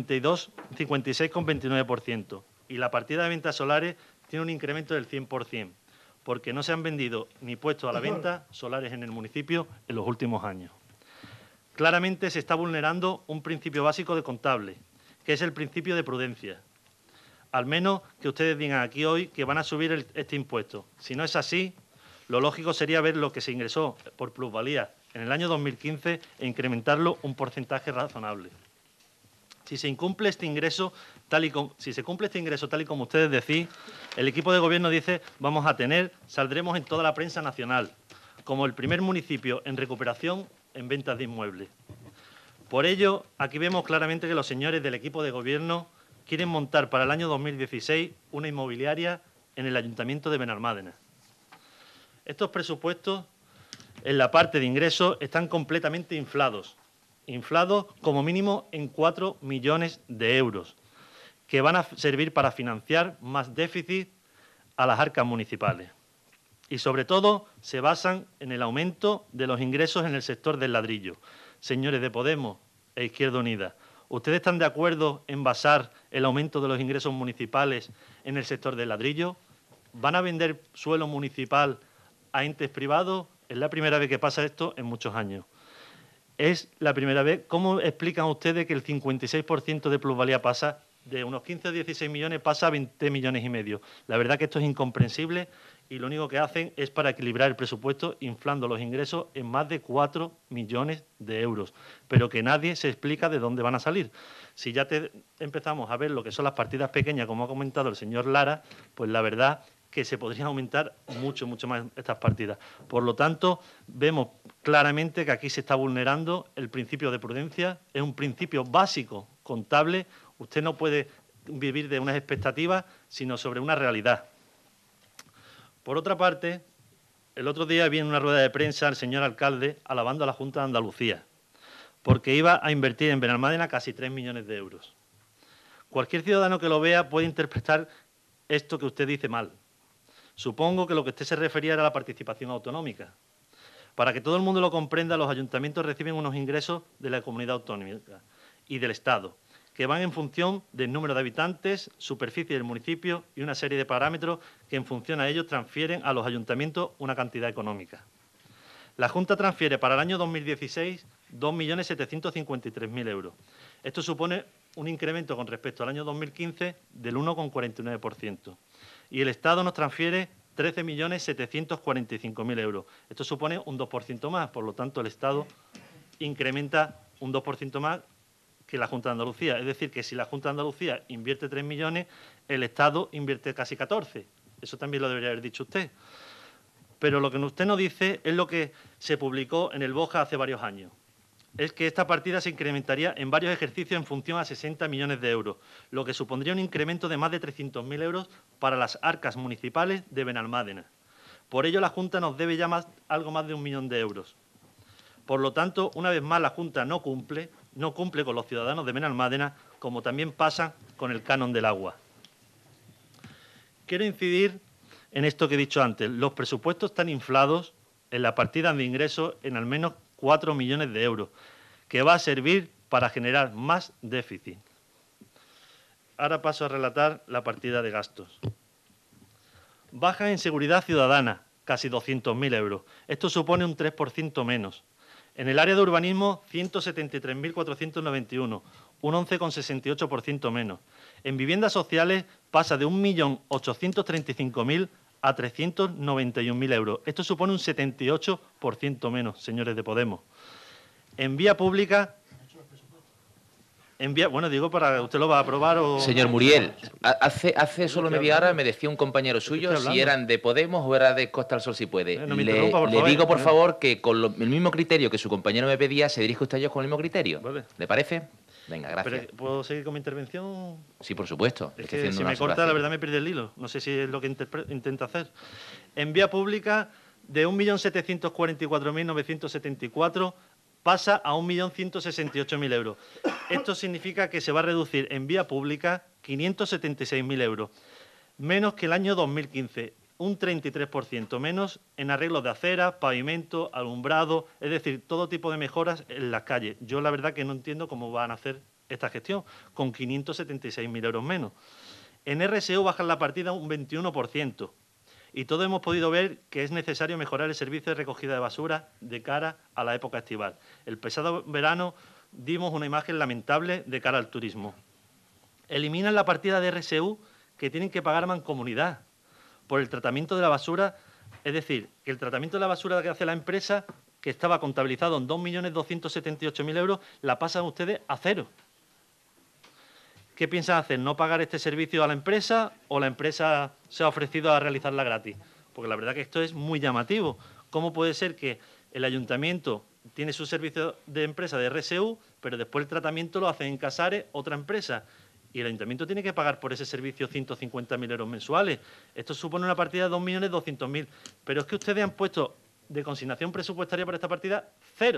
56,29%, y la partida de ventas solares tiene un incremento del 100%. Porque no se han vendido ni puestos a la venta solares en el municipio en los últimos años. Claramente se está vulnerando un principio básico de contable, que es el principio de prudencia. Al menos que ustedes digan aquí hoy que van a subir este impuesto. Si no es así, lo lógico sería ver lo que se ingresó por plusvalía en el año 2015 e incrementarlo un porcentaje razonable. Si se cumple este ingreso tal y como ustedes decís, el equipo de gobierno dice saldremos en toda la prensa nacional, como el primer municipio en recuperación en ventas de inmuebles. Por ello, aquí vemos claramente que los señores del equipo de gobierno quieren montar para el año 2016 una inmobiliaria en el Ayuntamiento de Benalmádena. Estos presupuestos, en la parte de ingresos, están completamente inflados como mínimo en 4 millones de euros, que van a servir para financiar más déficit a las arcas municipales. Y, sobre todo, se basan en el aumento de los ingresos en el sector del ladrillo. Señores de Podemos e Izquierda Unida, ¿ustedes están de acuerdo en basar el aumento de los ingresos municipales en el sector del ladrillo? ¿Van a vender suelo municipal a entes privados? Es la primera vez que pasa esto en muchos años. Es la primera vez. ¿Cómo explican ustedes que el 56% de plusvalía pasa de unos 15 o 16 millones pasa a 20 millones y medio? La verdad que esto es incomprensible y lo único que hacen es para equilibrar el presupuesto inflando los ingresos en más de 4 millones de euros, pero que nadie se explica de dónde van a salir. Si ya empezamos a ver lo que son las partidas pequeñas, como ha comentado el señor Lara, pues la verdad que se podrían aumentar mucho más estas partidas. Por lo tanto, vemos claramente que aquí se está vulnerando el principio de prudencia, es un principio básico contable. Usted no puede vivir de unas expectativas, sino sobre una realidad. Por otra parte, el otro día vi en una rueda de prensa al señor alcalde alabando a la Junta de Andalucía, porque iba a invertir en Benalmádena casi 3 millones de euros. Cualquier ciudadano que lo vea puede interpretar esto que usted dice mal. Supongo que lo que usted se refería era a la participación autonómica. Para que todo el mundo lo comprenda, los ayuntamientos reciben unos ingresos de la comunidad autonómica y del Estado, que van en función del número de habitantes, superficie del municipio y una serie de parámetros que en función a ellos transfieren a los ayuntamientos una cantidad económica. La Junta transfiere para el año 2016 2.753.000 euros. Esto supone un incremento con respecto al año 2015 del 1,49%. Y el Estado nos transfiere 13.745.000 euros. Esto supone un 2% más, por lo tanto el Estado incrementa un 2% más que la Junta de Andalucía. Es decir, que si la Junta de Andalucía invierte 3 millones, el Estado invierte casi 14. Eso también lo debería haber dicho usted. Pero lo que usted no dice es lo que se publicó en el BOJA hace varios años. Es que esta partida se incrementaría en varios ejercicios en función a 60 millones de euros, lo que supondría un incremento de más de 300.000 euros para las arcas municipales de Benalmádena. Por ello, la Junta nos debe ya algo más de 1 millón de euros. Por lo tanto, una vez más, la Junta no cumple con los ciudadanos de Benalmádena, como también pasa con el canon del agua. Quiero incidir en esto que he dicho antes. Los presupuestos están inflados en la partida de ingresos en al menos 4 millones de euros, que va a servir para generar más déficit. Ahora paso a relatar la partida de gastos. Baja en seguridad ciudadana, casi 200.000 euros. Esto supone un 3% menos. En el área de urbanismo, 173.491, un 11,68% menos. En viviendas sociales pasa de 1.835.000 a 391.000 euros. Esto supone un 78% menos, señores de Podemos. En vía pública... Bueno, digo, para usted lo va a aprobar o... Señor Muriel, hace solo media hora me decía un compañero suyo si eran de Podemos o era de Costa del Sol si puede. No me interrumpa, por le favor. digo, por favor, que con el mismo criterio que su compañero me pedía, se dirige usted a ellos con el mismo criterio. Vale. ¿Le parece? Venga, gracias. Pero, ¿puedo seguir con mi intervención? Sí, por supuesto. Es Estoy que haciendo si una me corta, la observación. verdad me pierde el hilo. No sé si es lo que intenta hacer. En vía pública, de 1.744.974 pasa a 1.168.000 euros. Esto significa que se va a reducir en vía pública 576.000 euros, menos que el año 2015, un 33% menos en arreglos de aceras, pavimento, alumbrado, es decir, todo tipo de mejoras en las calles. Yo la verdad que no entiendo cómo van a hacer esta gestión, con 576.000 euros menos. En RSU bajan la partida un 21%. Y todos hemos podido ver que es necesario mejorar el servicio de recogida de basura de cara a la época estival. El pasado verano dimos una imagen lamentable de cara al turismo. Eliminan la partida de RSU que tienen que pagar Mancomunidad por el tratamiento de la basura, es decir, que el tratamiento de la basura que hace la empresa, que estaba contabilizado en 2.278.000 euros, la pasan ustedes a cero. ¿Qué piensan hacer? ¿No pagar este servicio a la empresa o la empresa se ha ofrecido a realizarla gratis? Porque la verdad que esto es muy llamativo. ¿Cómo puede ser que el ayuntamiento tiene su servicio de empresa de RSU, pero después el tratamiento lo hace en Casares otra empresa? Y el ayuntamiento tiene que pagar por ese servicio 150.000 euros mensuales. Esto supone una partida de 2.200.000. Pero es que ustedes han puesto de consignación presupuestaria para esta partida 0.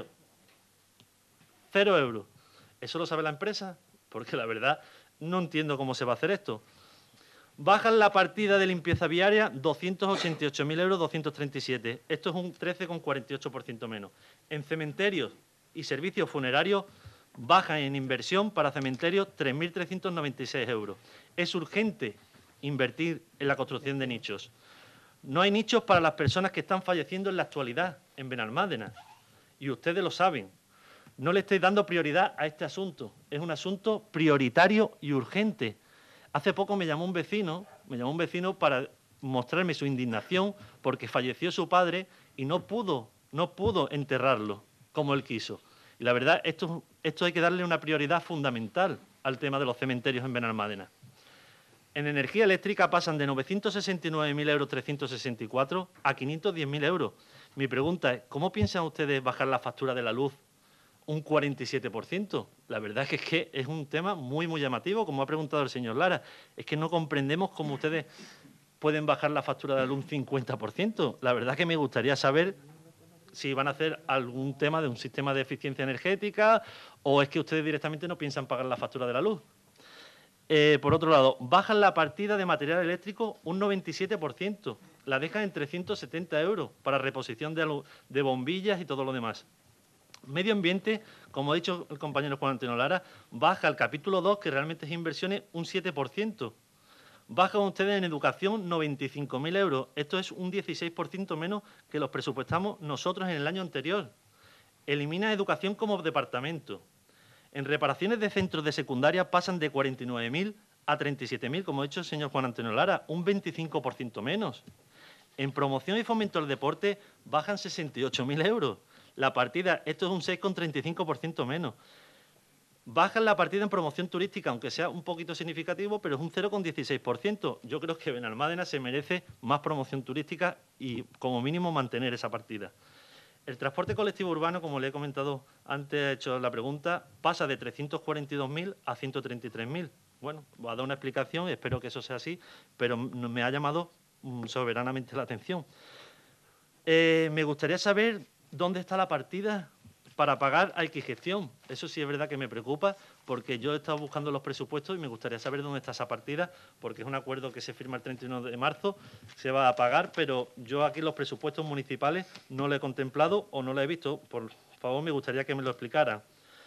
0 euros. ¿Eso lo sabe la empresa? Porque la verdad no entiendo cómo se va a hacer esto. Bajan la partida de limpieza viaria 288.000 euros, 237. Esto es un 13,48% menos. En cementerios y servicios funerarios bajan en inversión para cementerios 3.396 euros. Es urgente invertir en la construcción de nichos. No hay nichos para las personas que están falleciendo en la actualidad en Benalmádena. Y ustedes lo saben. No le estáis dando prioridad a este asunto. Es un asunto prioritario y urgente. Hace poco me llamó un vecino para mostrarme su indignación porque falleció su padre y no pudo enterrarlo como él quiso. Y la verdad, esto hay que darle una prioridad fundamental al tema de los cementerios en Benalmádena. En energía eléctrica pasan de 969.000 euros 364 a 510.000 euros. Mi pregunta es, ¿cómo piensan ustedes bajar la factura de la luz un 47%? La verdad es que es un tema muy, muy llamativo, como ha preguntado el señor Lara. Es que no comprendemos cómo ustedes pueden bajar la factura de la luz un 50%. La verdad que me gustaría saber si van a hacer algún tema de un sistema de eficiencia energética o es que ustedes directamente no piensan pagar la factura de la luz. Por otro lado, bajan la partida de material eléctrico un 97%. La dejan en 370 euros para reposición de bombillas y todo lo demás. Medio ambiente, como ha dicho el compañero Juan Antonio Lara, baja el capítulo 2, que realmente es inversiones, un 7%. Bajan ustedes en educación 95.000 euros. Esto es un 16% menos que los presupuestamos nosotros en el año anterior. Elimina educación como departamento. En reparaciones de centros de secundaria pasan de 49.000 a 37.000, como ha dicho el señor Juan Antonio Lara, un 25% menos. En promoción y fomento del deporte bajan 68.000 euros. La partida, esto es un 6,35% menos. Bajan la partida en promoción turística, aunque sea un poquito significativo, pero es un 0,16%. Yo creo que Benalmádena se merece más promoción turística y, como mínimo, mantener esa partida. El transporte colectivo urbano, como le he comentado antes, he hecho la pregunta, pasa de 342.000 a 133.000. Bueno, va a dar una explicación, espero que eso sea así, pero me ha llamado soberanamente la atención. Me gustaría saber dónde está la partida para pagar a Equigestión. Eso sí es verdad que me preocupa, porque yo he estado buscando los presupuestos y me gustaría saber dónde está esa partida, porque es un acuerdo que se firma el 31 de marzo, se va a pagar, pero yo aquí los presupuestos municipales no lo he contemplado o no lo he visto. Por favor, me gustaría que me lo explicara.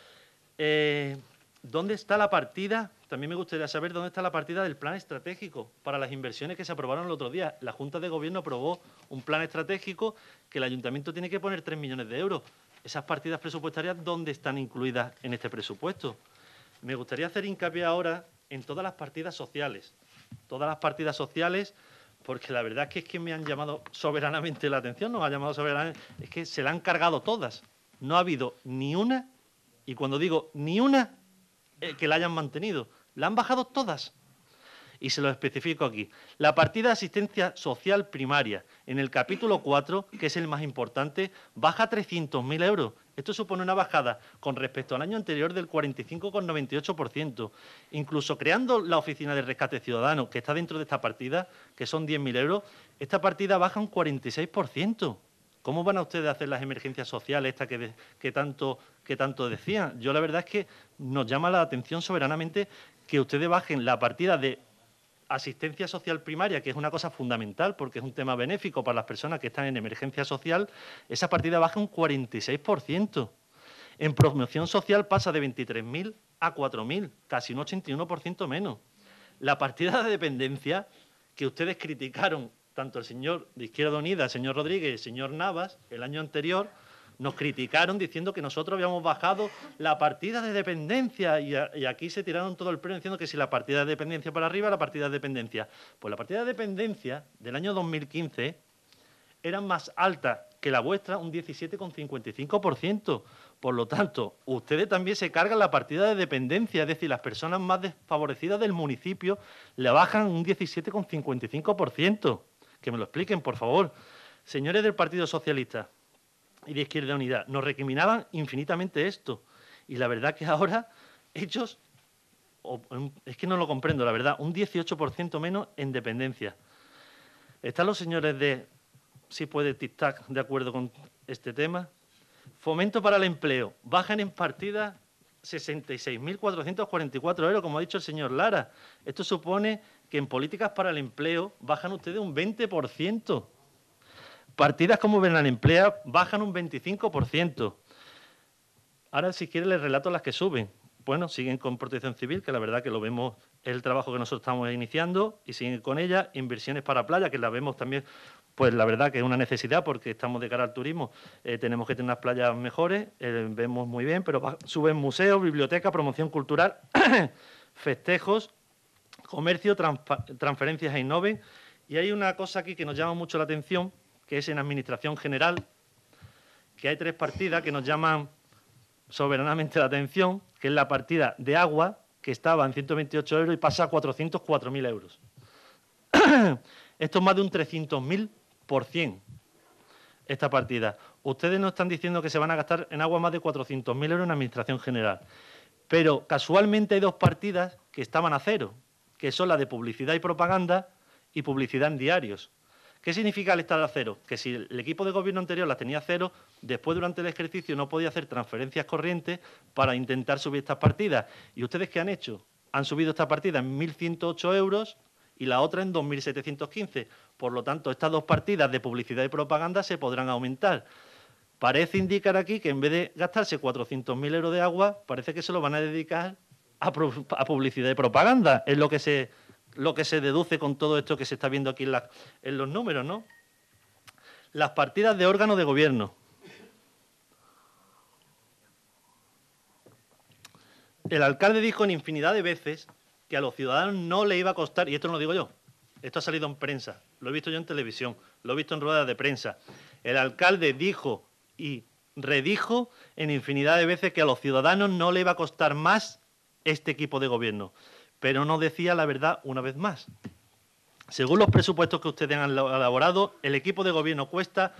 ¿Dónde está la partida? También me gustaría saber dónde está la partida del plan estratégico para las inversiones que se aprobaron el otro día. La Junta de Gobierno aprobó un plan estratégico que el Ayuntamiento tiene que poner 3 millones de euros. Esas partidas presupuestarias, ¿dónde están incluidas en este presupuesto? Me gustaría hacer hincapié ahora en todas las partidas sociales. Todas las partidas sociales, porque la verdad es que me han llamado soberanamente la atención, nos ha llamado soberanamente, es que se la han cargado todas. No ha habido ni una, y cuando digo ni una, que la hayan mantenido. La han bajado todas. Y se lo especifico aquí. La partida de asistencia social primaria, en el capítulo 4, que es el más importante, baja 300.000 euros. Esto supone una bajada con respecto al año anterior del 45,98%. Incluso creando la oficina de rescate ciudadano, que está dentro de esta partida, que son 10.000 euros, esta partida baja un 46%. ¿Cómo van a ustedes a hacer las emergencias sociales estas que tanto decían? Yo la verdad es que nos llama la atención soberanamente que ustedes bajen la partida de asistencia social primaria, que es una cosa fundamental porque es un tema benéfico para las personas que están en emergencia social. Esa partida baja un 46%. En promoción social pasa de 23.000 a 4.000, casi un 81% menos. La partida de dependencia que ustedes criticaron, tanto el señor de Izquierda Unida, el señor Rodríguez y el señor Navas, el año anterior, nos criticaron diciendo que nosotros habíamos bajado la partida de dependencia y aquí se tiraron todo el pleno diciendo que si la partida de dependencia para arriba, la partida de dependencia. Pues la partida de dependencia del año 2015 era más alta que la vuestra, un 17,55%. Por lo tanto, ustedes también se cargan la partida de dependencia, es decir, las personas más desfavorecidas del municipio le bajan un 17,55%. Que me lo expliquen, por favor. Señores del Partido Socialista y de Izquierda Unida, nos recriminaban infinitamente esto. Y la verdad que ahora ellos, es que no lo comprendo, la verdad, un 18% menos en dependencia. Están los señores de Si Puede Tic-Tac de acuerdo con este tema. Fomento para el empleo. Bajan en partida 66.444 euros, como ha dicho el señor Lara. Esto supone que en políticas para el empleo bajan ustedes un 20%. Partidas como Benalmádena bajan un 25%. Ahora, si quiere, les relato las que suben. Bueno, siguen con Protección Civil, que la verdad que lo vemos, es el trabajo que nosotros estamos iniciando, y siguen con ella. Inversiones para playa, que la vemos también, pues la verdad que es una necesidad, porque estamos de cara al turismo, tenemos que tener unas playas mejores, vemos muy bien, pero suben museos, biblioteca, promoción cultural, festejos, comercio, transferencias a Innove. Y hay una cosa aquí que nos llama mucho la atención, que es en Administración General, que hay 3 partidas que nos llaman soberanamente la atención, que es la partida de agua, que estaba en 128 euros y pasa a 404.000 euros. Esto es más de un 300.000%, esta partida. Ustedes nos están diciendo que se van a gastar en agua más de 400.000 euros en Administración General, pero casualmente hay 2 partidas que estaban a cero, que son la de publicidad y propaganda y publicidad en diarios. ¿Qué significa el estar a cero? Que si el equipo de gobierno anterior las tenía a cero, después durante el ejercicio no podía hacer transferencias corrientes para intentar subir estas partidas. ¿Y ustedes qué han hecho? Han subido esta partida en 1.108 euros y la otra en 2.715. Por lo tanto, estas 2 partidas de publicidad y propaganda se podrán aumentar. Parece indicar aquí que en vez de gastarse 400.000 euros de agua, parece que se lo van a dedicar a publicidad y propaganda. Es lo que se deduce con todo esto que se está viendo aquí en los números, ¿no? Las partidas de órganos de gobierno. el alcalde dijo en infinidad de veces que a los ciudadanos no le iba a costar, y esto no lo digo yo, esto ha salido en prensa, lo he visto yo en televisión, lo he visto en ruedas de prensa. El alcalde dijo y redijo en infinidad de veces que a los ciudadanos no le iba a costar más este equipo de gobierno, pero no decía la verdad una vez más. Según los presupuestos que ustedes han elaborado, el equipo de gobierno cuesta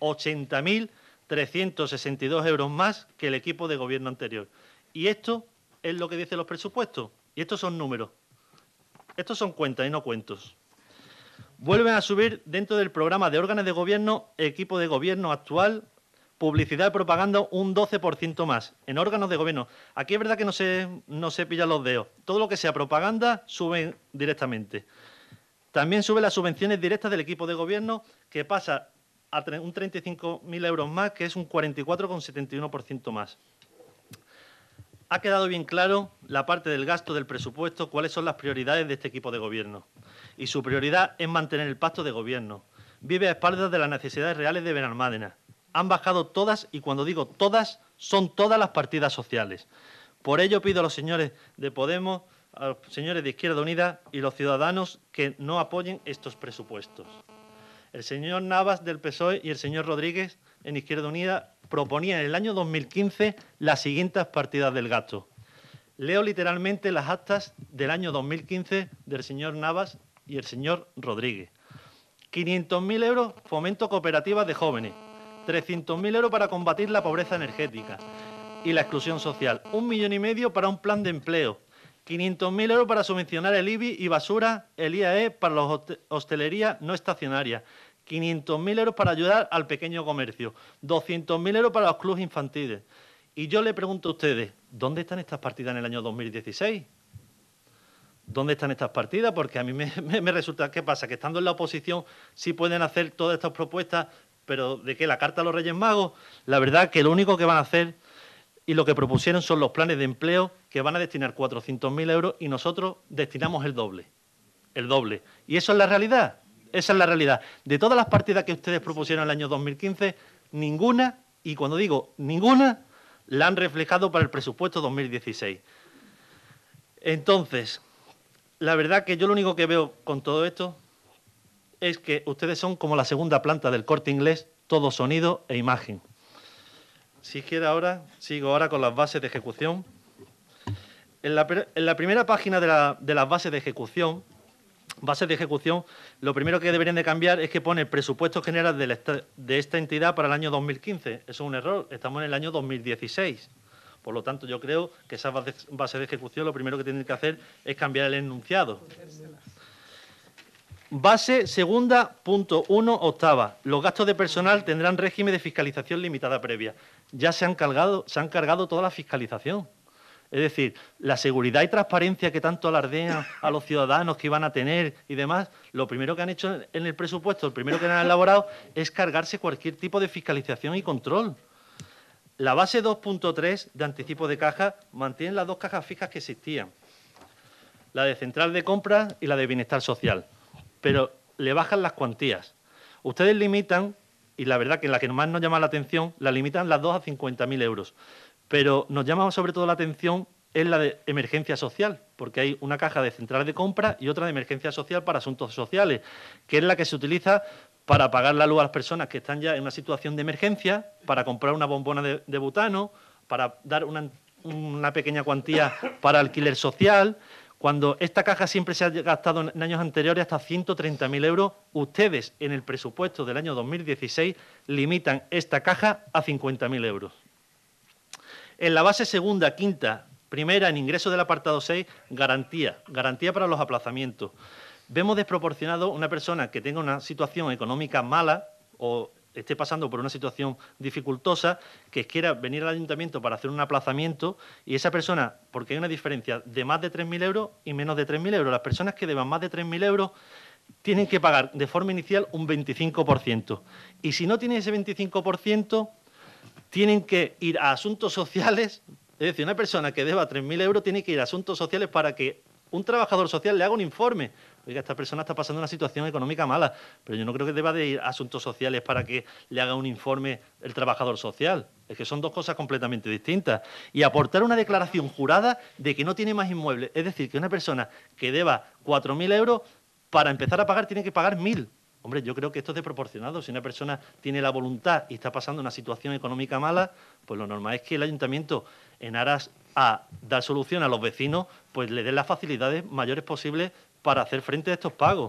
80.362 euros más que el equipo de gobierno anterior. Y esto es lo que dicen los presupuestos. Y estos son números. Estos son cuentas y no cuentos. Vuelven a subir dentro del programa de órganos de gobierno, equipo de gobierno actual, publicidad y propaganda un 12% más en órganos de gobierno. Aquí es verdad que no se pillan los dedos. Todo lo que sea propaganda sube directamente. También sube las subvenciones directas del equipo de gobierno, que pasa a un 35.000 euros más, que es un 44,71% más. Ha quedado bien claro la parte del gasto del presupuesto, cuáles son las prioridades de este equipo de gobierno. Y su prioridad es mantener el pacto de gobierno. Vive a espaldas de las necesidades reales de Benalmádena. Han bajado todas, y cuando digo todas, son todas las partidas sociales. Por ello pido a los señores de Podemos, a los señores de Izquierda Unida y los ciudadanos que no apoyen estos presupuestos. El señor Navas del PSOE y el señor Rodríguez en Izquierda Unida proponían en el año 2015 las siguientes partidas del gasto. Leo literalmente las actas del año 2015 del señor Navas y el señor Rodríguez. 500.000 euros fomento cooperativas de jóvenes, 300.000 euros para combatir la pobreza energética y la exclusión social, 1,5 millones para un plan de empleo, 500.000 euros para subvencionar el IBI y basura, el IAE para la hostelería no estacionaria, 500.000 euros para ayudar al pequeño comercio, 200.000 euros para los clubes infantiles. Y yo le pregunto a ustedes, ¿dónde están estas partidas en el año 2016? ¿Dónde están estas partidas? Porque a mí me resulta, ¿qué pasa? Que estando en la oposición sí pueden hacer todas estas propuestas, pero ¿de qué? ¿La carta a los Reyes Magos? La verdad que lo único que van a hacer y lo que propusieron son los planes de empleo, que van a destinar 400.000 euros y nosotros destinamos el doble. El doble. ¿Y eso es la realidad? Esa es la realidad. De todas las partidas que ustedes propusieron en el año 2015, ninguna, y cuando digo ninguna, la han reflejado para el presupuesto 2016. Entonces, la verdad que yo lo único que veo con todo esto es que ustedes son como la segunda planta del Corte Inglés, todo sonido e imagen. Si quiere ahora, sigo ahora con las bases de ejecución. En la primera página de las bases de ejecución, lo primero que deberían de cambiar es que pone el presupuesto general de esta entidad para el año 2015. Eso es un error, estamos en el año 2016. Por lo tanto, yo creo que esas bases de ejecución lo primero que tienen que hacer es cambiar el enunciado. Base segunda, punto 1, octava. Los gastos de personal tendrán régimen de fiscalización limitada previa. Ya se han cargado toda la fiscalización. Es decir, la seguridad y transparencia que tanto alardean a los ciudadanos que iban a tener y demás, lo primero que han hecho en el presupuesto, el primero que han elaborado, es cargarse cualquier tipo de fiscalización y control. La base 2.3 de anticipo de caja mantiene las dos cajas fijas que existían, la de central de compras y la de bienestar social, pero le bajan las cuantías. Ustedes limitan, y la verdad que la que más nos llama la atención, la limitan las dos a 50.000 euros. Pero nos llama sobre todo la atención es la de emergencia social, porque hay una caja de central de compra y otra de emergencia social para asuntos sociales, que es la que se utiliza para pagar la luz a las personas que están ya en una situación de emergencia, para comprar una bombona de butano, para dar una pequeña cuantía para alquiler social. Cuando esta caja siempre se ha gastado en años anteriores hasta 130.000 euros, ustedes en el presupuesto del año 2016 limitan esta caja a 50.000 euros. En la base segunda, quinta, primera, en ingreso del apartado 6, garantía para los aplazamientos. Vemos desproporcionado una persona que tenga una situación económica mala o esté pasando por una situación dificultosa, que quiera venir al ayuntamiento para hacer un aplazamiento y esa persona, porque hay una diferencia de más de 3.000 euros y menos de 3.000 euros. Las personas que deban más de 3.000 euros tienen que pagar de forma inicial un 25%. Y si no tienen ese 25%, tienen que ir a asuntos sociales. Es decir, una persona que deba 3.000 euros tiene que ir a asuntos sociales para que un trabajador social le haga un informe, oiga, esta persona está pasando una situación económica mala, pero yo no creo que deba de ir a asuntos sociales para que le haga un informe el trabajador social. Es que son dos cosas completamente distintas. Y aportar una declaración jurada de que no tiene más inmuebles, es decir, que una persona que deba 4.000 euros, para empezar a pagar tiene que pagar 1.000. Hombre, yo creo que esto es desproporcionado. Si una persona tiene la voluntad y está pasando una situación económica mala, pues lo normal es que el ayuntamiento, en aras a dar solución a los vecinos, pues le dé las facilidades mayores posibles para hacer frente a estos pagos.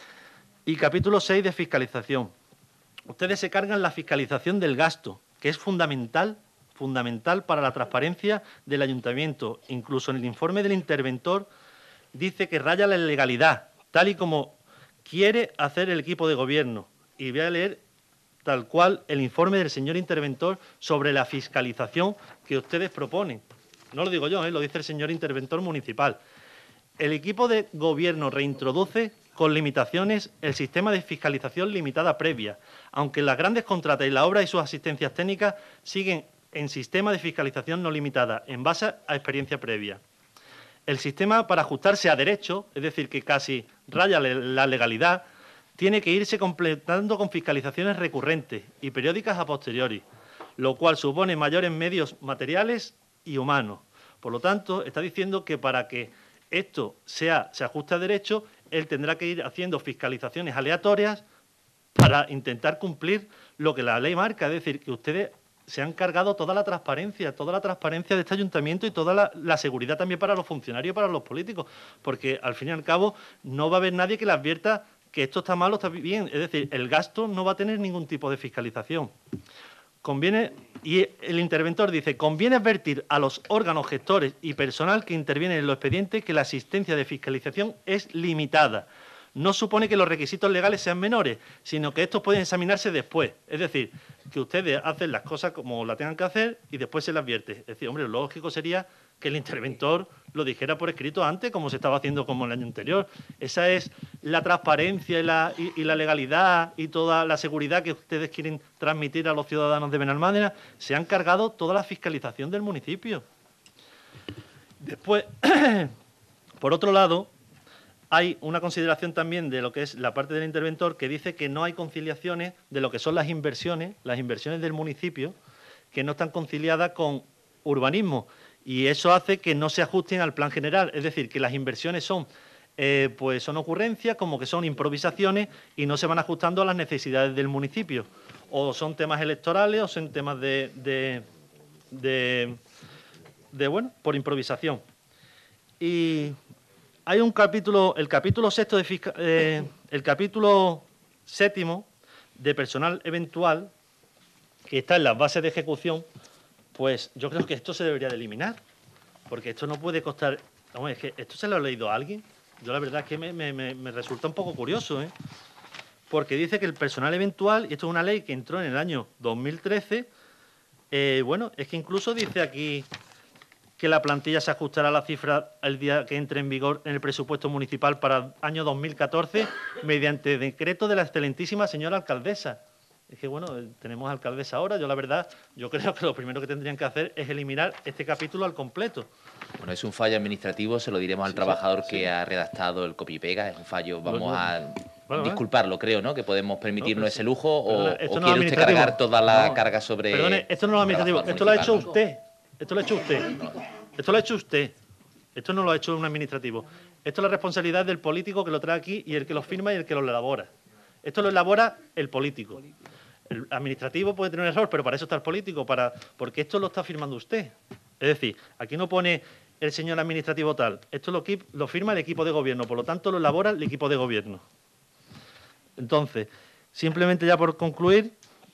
Y capítulo 6 de fiscalización. Ustedes se cargan la fiscalización del gasto, que es fundamental para la transparencia del ayuntamiento. Incluso en el informe del interventor dice que raya la legalidad, tal y como quiere hacer el equipo de gobierno. Y voy a leer tal cual el informe del señor interventor sobre la fiscalización que ustedes proponen. No lo digo yo, lo dice el señor interventor municipal. El equipo de gobierno reintroduce con limitaciones el sistema de fiscalización limitada previa, aunque las grandes contratas y la obra y sus asistencias técnicas siguen en sistema de fiscalización no limitada, en base a experiencia previa. El sistema, para ajustarse a derecho, es decir, que casi raya la legalidad, tiene que irse completando con fiscalizaciones recurrentes y periódicas a posteriori, lo cual supone mayores medios materiales y humanos. Por lo tanto, está diciendo que para que esto se ajuste a derecho, él tendrá que ir haciendo fiscalizaciones aleatorias para intentar cumplir lo que la ley marca, es decir, que ustedes se han cargado toda la transparencia de este ayuntamiento y toda la seguridad también para los funcionarios y para los políticos, porque al fin y al cabo no va a haber nadie que le advierta que esto está mal o está bien, es decir, el gasto no va a tener ningún tipo de fiscalización. Conviene, y el interventor dice, conviene advertir a los órganos gestores y personal que intervienen en los expedientes que la asistencia de fiscalización es limitada. No supone que los requisitos legales sean menores, sino que estos pueden examinarse después. Es decir, que ustedes hacen las cosas como las tengan que hacer y después se les advierte. Es decir, hombre, lo lógico sería que el interventor lo dijera por escrito antes, como se estaba haciendo como el año anterior. Esa es la transparencia y la legalidad y toda la seguridad que ustedes quieren transmitir a los ciudadanos de Benalmádena. Se han cargado toda la fiscalización del municipio. Después, por otro lado, hay una consideración también de lo que es la parte del interventor que dice que no hay conciliaciones de lo que son las inversiones del municipio, que no están conciliadas con urbanismo. Y eso hace que no se ajusten al plan general. Es decir, que las inversiones son ocurrencias, como que son improvisaciones y no se van ajustando a las necesidades del municipio. O son temas electorales o son temas por improvisación. Y hay un capítulo, el capítulo séptimo de personal eventual, que está en las bases de ejecución. Pues yo creo que esto se debería de eliminar, porque esto no puede costar... Vamos, es que esto se lo ha leído a alguien. Yo la verdad es que me resulta un poco curioso, porque dice que el personal eventual, y esto es una ley que entró en el año 2013, es que incluso dice aquí que la plantilla se ajustará a la cifra el día que entre en vigor en el presupuesto municipal para el año 2014 mediante decreto de la excelentísima señora alcaldesa. Es que, tenemos alcaldesa ahora. Yo creo que lo primero que tendrían que hacer es eliminar este capítulo al completo. Bueno, es un fallo administrativo, se lo diremos al trabajador que ha redactado el copy-pega. Es un fallo, vamos a disculparlo, creo, ¿no? Que podemos permitirnos ese lujo o quiere usted cargar toda la carga sobre... Perdone, esto no es administrativo, esto lo ha hecho usted. Esto lo ha hecho usted. Esto no lo ha hecho un administrativo. Esto es la responsabilidad del político que lo trae aquí y el que lo firma y el que lo elabora. Esto lo elabora el político. El administrativo puede tener un error, pero para eso está el político, porque esto lo está firmando usted. Es decir, aquí no pone el señor administrativo tal, esto lo firma el equipo de gobierno, por lo tanto lo elabora el equipo de gobierno. Entonces, simplemente ya por concluir,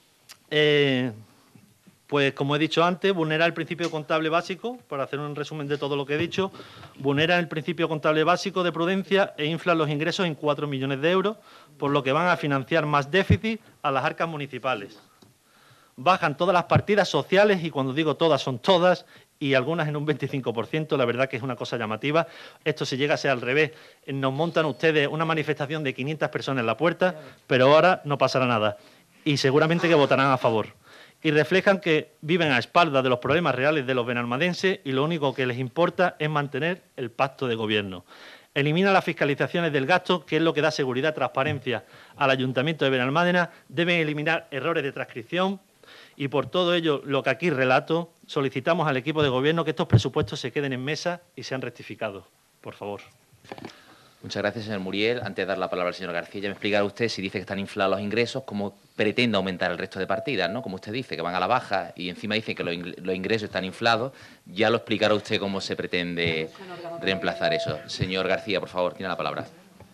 pues como he dicho antes, vulnera el principio contable básico, para hacer un resumen de todo lo que he dicho, vulnera el principio contable básico de prudencia e infla los ingresos en 4 millones de euros, por lo que van a financiar más déficit a las arcas municipales. Bajan todas las partidas sociales, y cuando digo todas, son todas, y algunas en un 25%, la verdad que es una cosa llamativa. Esto si llega a ser al revés, nos montan ustedes una manifestación de 500 personas en la puerta, pero ahora no pasará nada, y seguramente que votarán a favor. Y reflejan que viven a espaldas de los problemas reales de los benalmadenses y lo único que les importa es mantener el pacto de gobierno. elimina las fiscalizaciones del gasto, que es lo que da seguridad y transparencia al Ayuntamiento de Benalmádena, deben eliminar errores de transcripción y por todo ello, lo que aquí relato, solicitamos al equipo de Gobierno que estos presupuestos se queden en mesa y sean rectificados. Por favor. Muchas gracias, señor Muriel. Antes de dar la palabra al señor García, ya me explicará usted, si dice que están inflados los ingresos, cómo pretende aumentar el resto de partidas, ¿no? Como usted dice, que van a la baja y encima dice que los ingresos están inflados. Ya lo explicará usted cómo se pretende reemplazar eso. Señor García, por favor, tiene la palabra.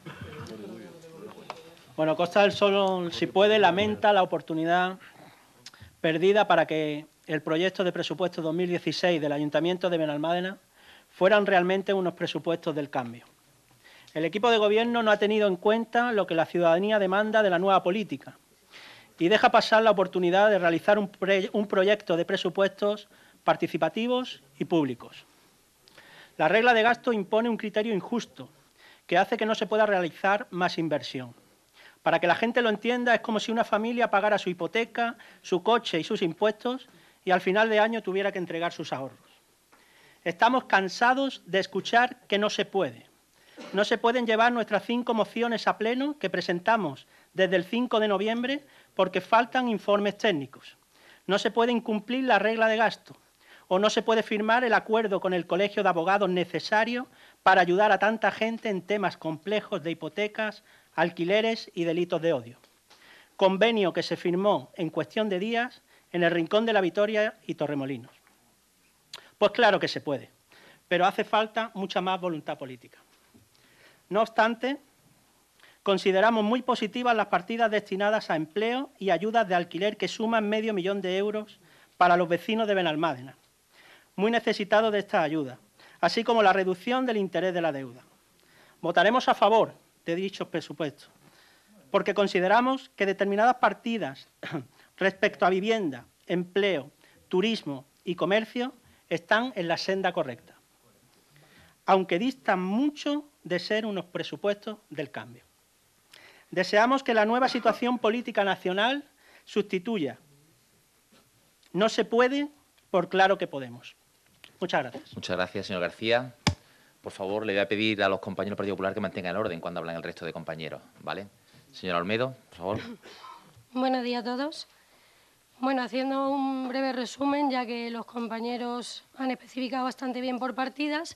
Bueno, Costa del Sol, si puede, lamenta la oportunidad perdida para que el proyecto de presupuesto 2016 del Ayuntamiento de Benalmádena fueran realmente unos presupuestos del cambio. El equipo de Gobierno no ha tenido en cuenta lo que la ciudadanía demanda de la nueva política y deja pasar la oportunidad de realizar un proyecto de presupuestos participativos y públicos. La regla de gasto impone un criterio injusto que hace que no se pueda realizar más inversión. Para que la gente lo entienda, es como si una familia pagara su hipoteca, su coche y sus impuestos y al final de año tuviera que entregar sus ahorros. Estamos cansados de escuchar que no se puede. No se pueden llevar nuestras 5 mociones a pleno que presentamos desde el 5 de noviembre porque faltan informes técnicos. No se puede incumplir la regla de gasto o no se puede firmar el acuerdo con el Colegio de Abogados necesario para ayudar a tanta gente en temas complejos de hipotecas, alquileres y delitos de odio. Convenio que se firmó en cuestión de días en el Rincón de la Victoria y Torremolinos. Pues claro que se puede, pero hace falta mucha más voluntad política. No obstante, consideramos muy positivas las partidas destinadas a empleo y ayudas de alquiler que suman $500 000 de euros para los vecinos de Benalmádena, muy necesitados de esta ayuda, así como la reducción del interés de la deuda. Votaremos a favor de dichos presupuestos, porque consideramos que determinadas partidas respecto a vivienda, empleo, turismo y comercio están en la senda correcta, aunque distan mucho de ser unos presupuestos del cambio. Deseamos que la nueva situación política nacional sustituya "no se puede" por "claro que podemos". Muchas gracias. Muchas gracias, señor García. Por favor, le voy a pedir a los compañeros del Partido Popular que mantengan el orden cuando hablan el resto de compañeros, ¿vale? Señora Olmedo, por favor. Buenos días a todos. Bueno, haciendo un breve resumen, ya que los compañeros han especificado bastante bien por partidas,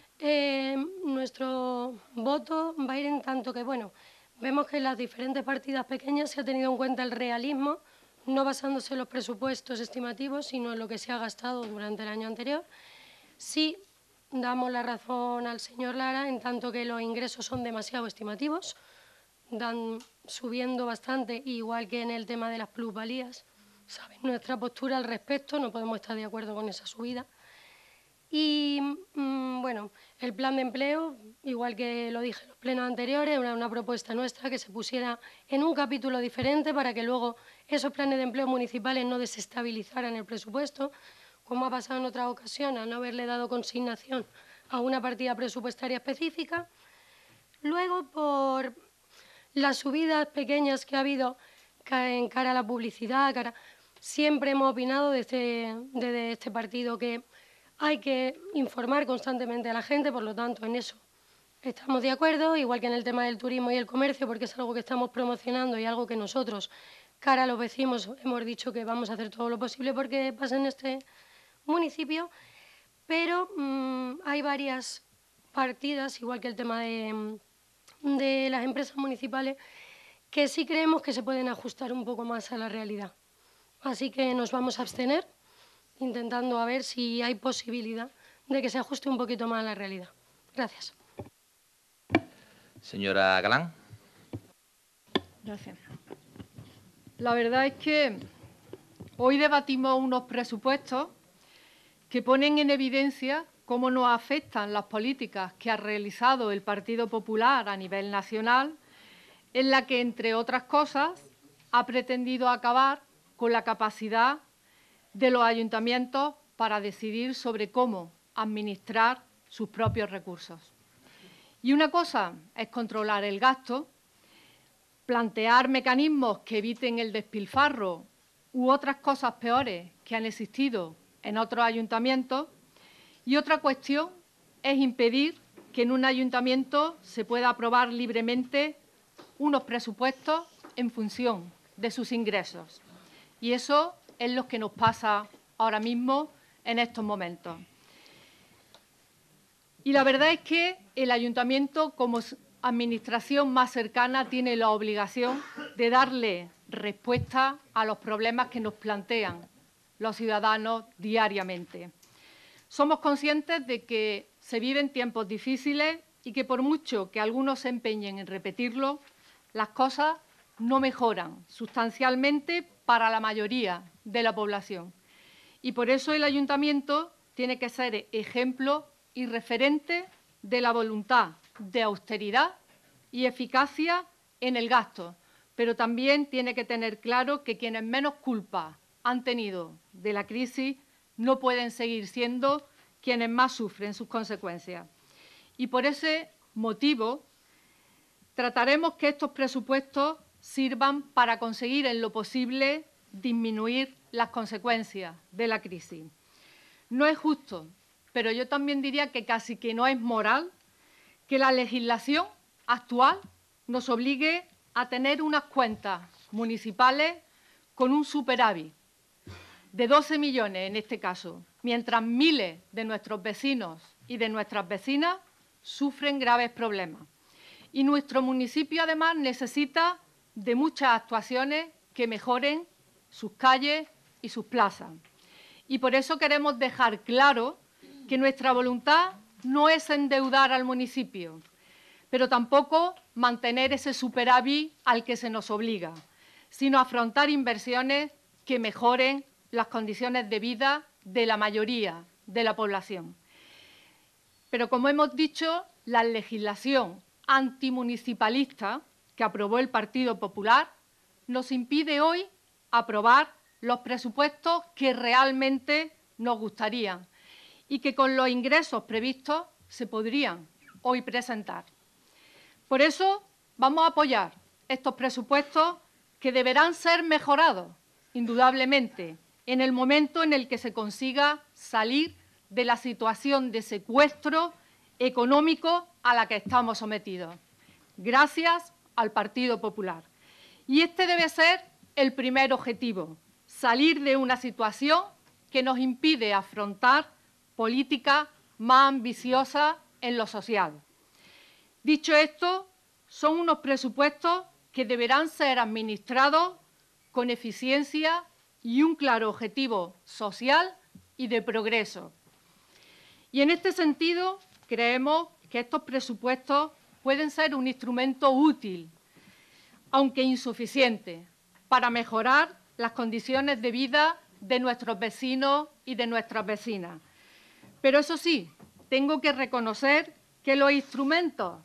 nuestro voto va a ir en tanto que, bueno, vemos que en las diferentes partidas pequeñas se ha tenido en cuenta el realismo, no basándose en los presupuestos estimativos, sino en lo que se ha gastado durante el año anterior. Sí damos la razón al señor Lara en tanto que los ingresos son demasiado estimativos, dan subiendo bastante, igual que en el tema de las plusvalías. Saben nuestra postura al respecto, no podemos estar de acuerdo con esa subida. Y, bueno, el plan de empleo, igual que lo dije en los plenos anteriores, era una propuesta nuestra que se pusiera en un capítulo diferente para que luego esos planes de empleo municipales no desestabilizaran el presupuesto, como ha pasado en otras ocasiones, al no haberle dado consignación a una partida presupuestaria específica. Luego, por las subidas pequeñas que ha habido en cara a la publicidad, siempre hemos opinado desde este partido que hay que informar constantemente a la gente, por lo tanto, en eso estamos de acuerdo, igual que en el tema del turismo y el comercio, porque es algo que estamos promocionando y algo que nosotros, cara a los vecinos, hemos dicho que vamos a hacer todo lo posible porque pase en este municipio, pero hay varias partidas, igual que el tema de las empresas municipales, que sí creemos que se pueden ajustar un poco más a la realidad. Así que nos vamos a abstener, intentando a ver si hay posibilidad de que se ajuste un poquito más a la realidad. Gracias. Señora Galán. Gracias. La verdad es que hoy debatimos unos presupuestos que ponen en evidencia cómo nos afectan las políticas que ha realizado el Partido Popular a nivel nacional, en la que, entre otras cosas, ha pretendido acabar con la capacidad de los ayuntamientos para decidir sobre cómo administrar sus propios recursos. Y una cosa es controlar el gasto, plantear mecanismos que eviten el despilfarro u otras cosas peores que han existido en otros ayuntamientos, y otra cuestión es impedir que en un ayuntamiento se pueda aprobar libremente unos presupuestos en función de sus ingresos. Y eso es lo que nos pasa ahora mismo en estos momentos. Y la verdad es que el ayuntamiento, como administración más cercana, tiene la obligación de darle respuesta a los problemas que nos plantean los ciudadanos diariamente. Somos conscientes de que se viven tiempos difíciles y que por mucho que algunos se empeñen en repetirlo, las cosas no mejoran sustancialmente para la mayoría de la población. Y por eso el ayuntamiento tiene que ser ejemplo y referente de la voluntad de austeridad y eficacia en el gasto, pero también tiene que tener claro que quienes menos culpa han tenido de la crisis no pueden seguir siendo quienes más sufren sus consecuencias. Y por ese motivo trataremos que estos presupuestos sirvan para conseguir en lo posible disminuir las consecuencias de la crisis. No es justo, pero yo también diría que casi que no es moral que la legislación actual nos obligue a tener unas cuentas municipales con un superávit de 12 millones en este caso, mientras miles de nuestros vecinos y de nuestras vecinas sufren graves problemas. Y nuestro municipio, además, necesita de muchas actuaciones que mejoren sus calles y sus plazas. Y por eso queremos dejar claro que nuestra voluntad no es endeudar al municipio, pero tampoco mantener ese superávit al que se nos obliga, sino afrontar inversiones que mejoren las condiciones de vida de la mayoría de la población. Pero, como hemos dicho, la legislación antimunicipalista que aprobó el Partido Popular nos impide hoy aprobar los presupuestos que realmente nos gustarían y que con los ingresos previstos se podrían hoy presentar. Por eso vamos a apoyar estos presupuestos que deberán ser mejorados, indudablemente, en el momento en el que se consiga salir de la situación de secuestro económico a la que estamos sometidos, gracias al Partido Popular. Y este debe ser el primer objetivo, salir de una situación que nos impide afrontar políticas más ambiciosas en lo social. Dicho esto, son unos presupuestos que deberán ser administrados con eficiencia y un claro objetivo social y de progreso. Y en este sentido, creemos que estos presupuestos pueden ser un instrumento útil, aunque insuficiente, para mejorar las condiciones de vida de nuestros vecinos y de nuestras vecinas. Pero eso sí, tengo que reconocer que los instrumentos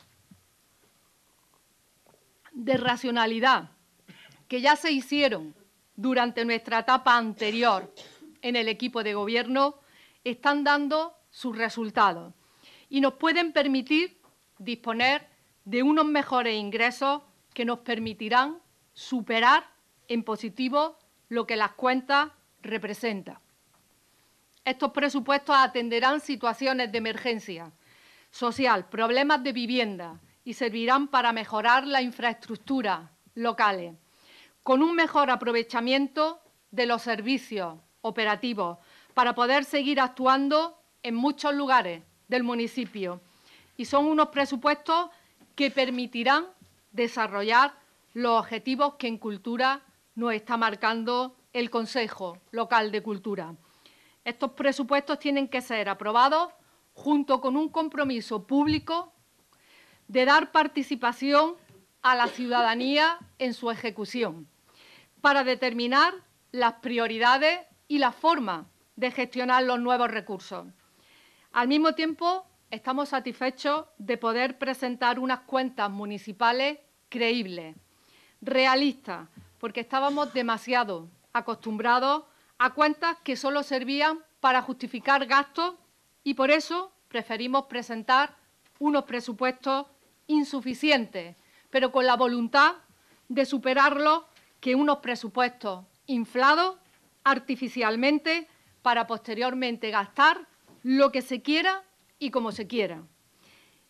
de racionalidad que ya se hicieron durante nuestra etapa anterior en el equipo de gobierno están dando sus resultados y nos pueden permitir disponer de unos mejores ingresos que nos permitirán superar en positivo lo que las cuentas representan. Estos presupuestos atenderán situaciones de emergencia social, problemas de vivienda y servirán para mejorar las infraestructuras locales, con un mejor aprovechamiento de los servicios operativos para poder seguir actuando en muchos lugares del municipio. Y son unos presupuestos que permitirán desarrollar los objetivos que en cultura nos está marcando el Consejo Local de Cultura. Estos presupuestos tienen que ser aprobados junto con un compromiso público de dar participación a la ciudadanía en su ejecución, para determinar las prioridades y la forma de gestionar los nuevos recursos. Al mismo tiempo, estamos satisfechos de poder presentar unas cuentas municipales creíbles, realistas, porque estábamos demasiado acostumbrados a cuentas que solo servían para justificar gastos y por eso preferimos presentar unos presupuestos insuficientes, pero con la voluntad de superarlos que unos presupuestos inflados artificialmente para posteriormente gastar lo que se quiera y como se quiera.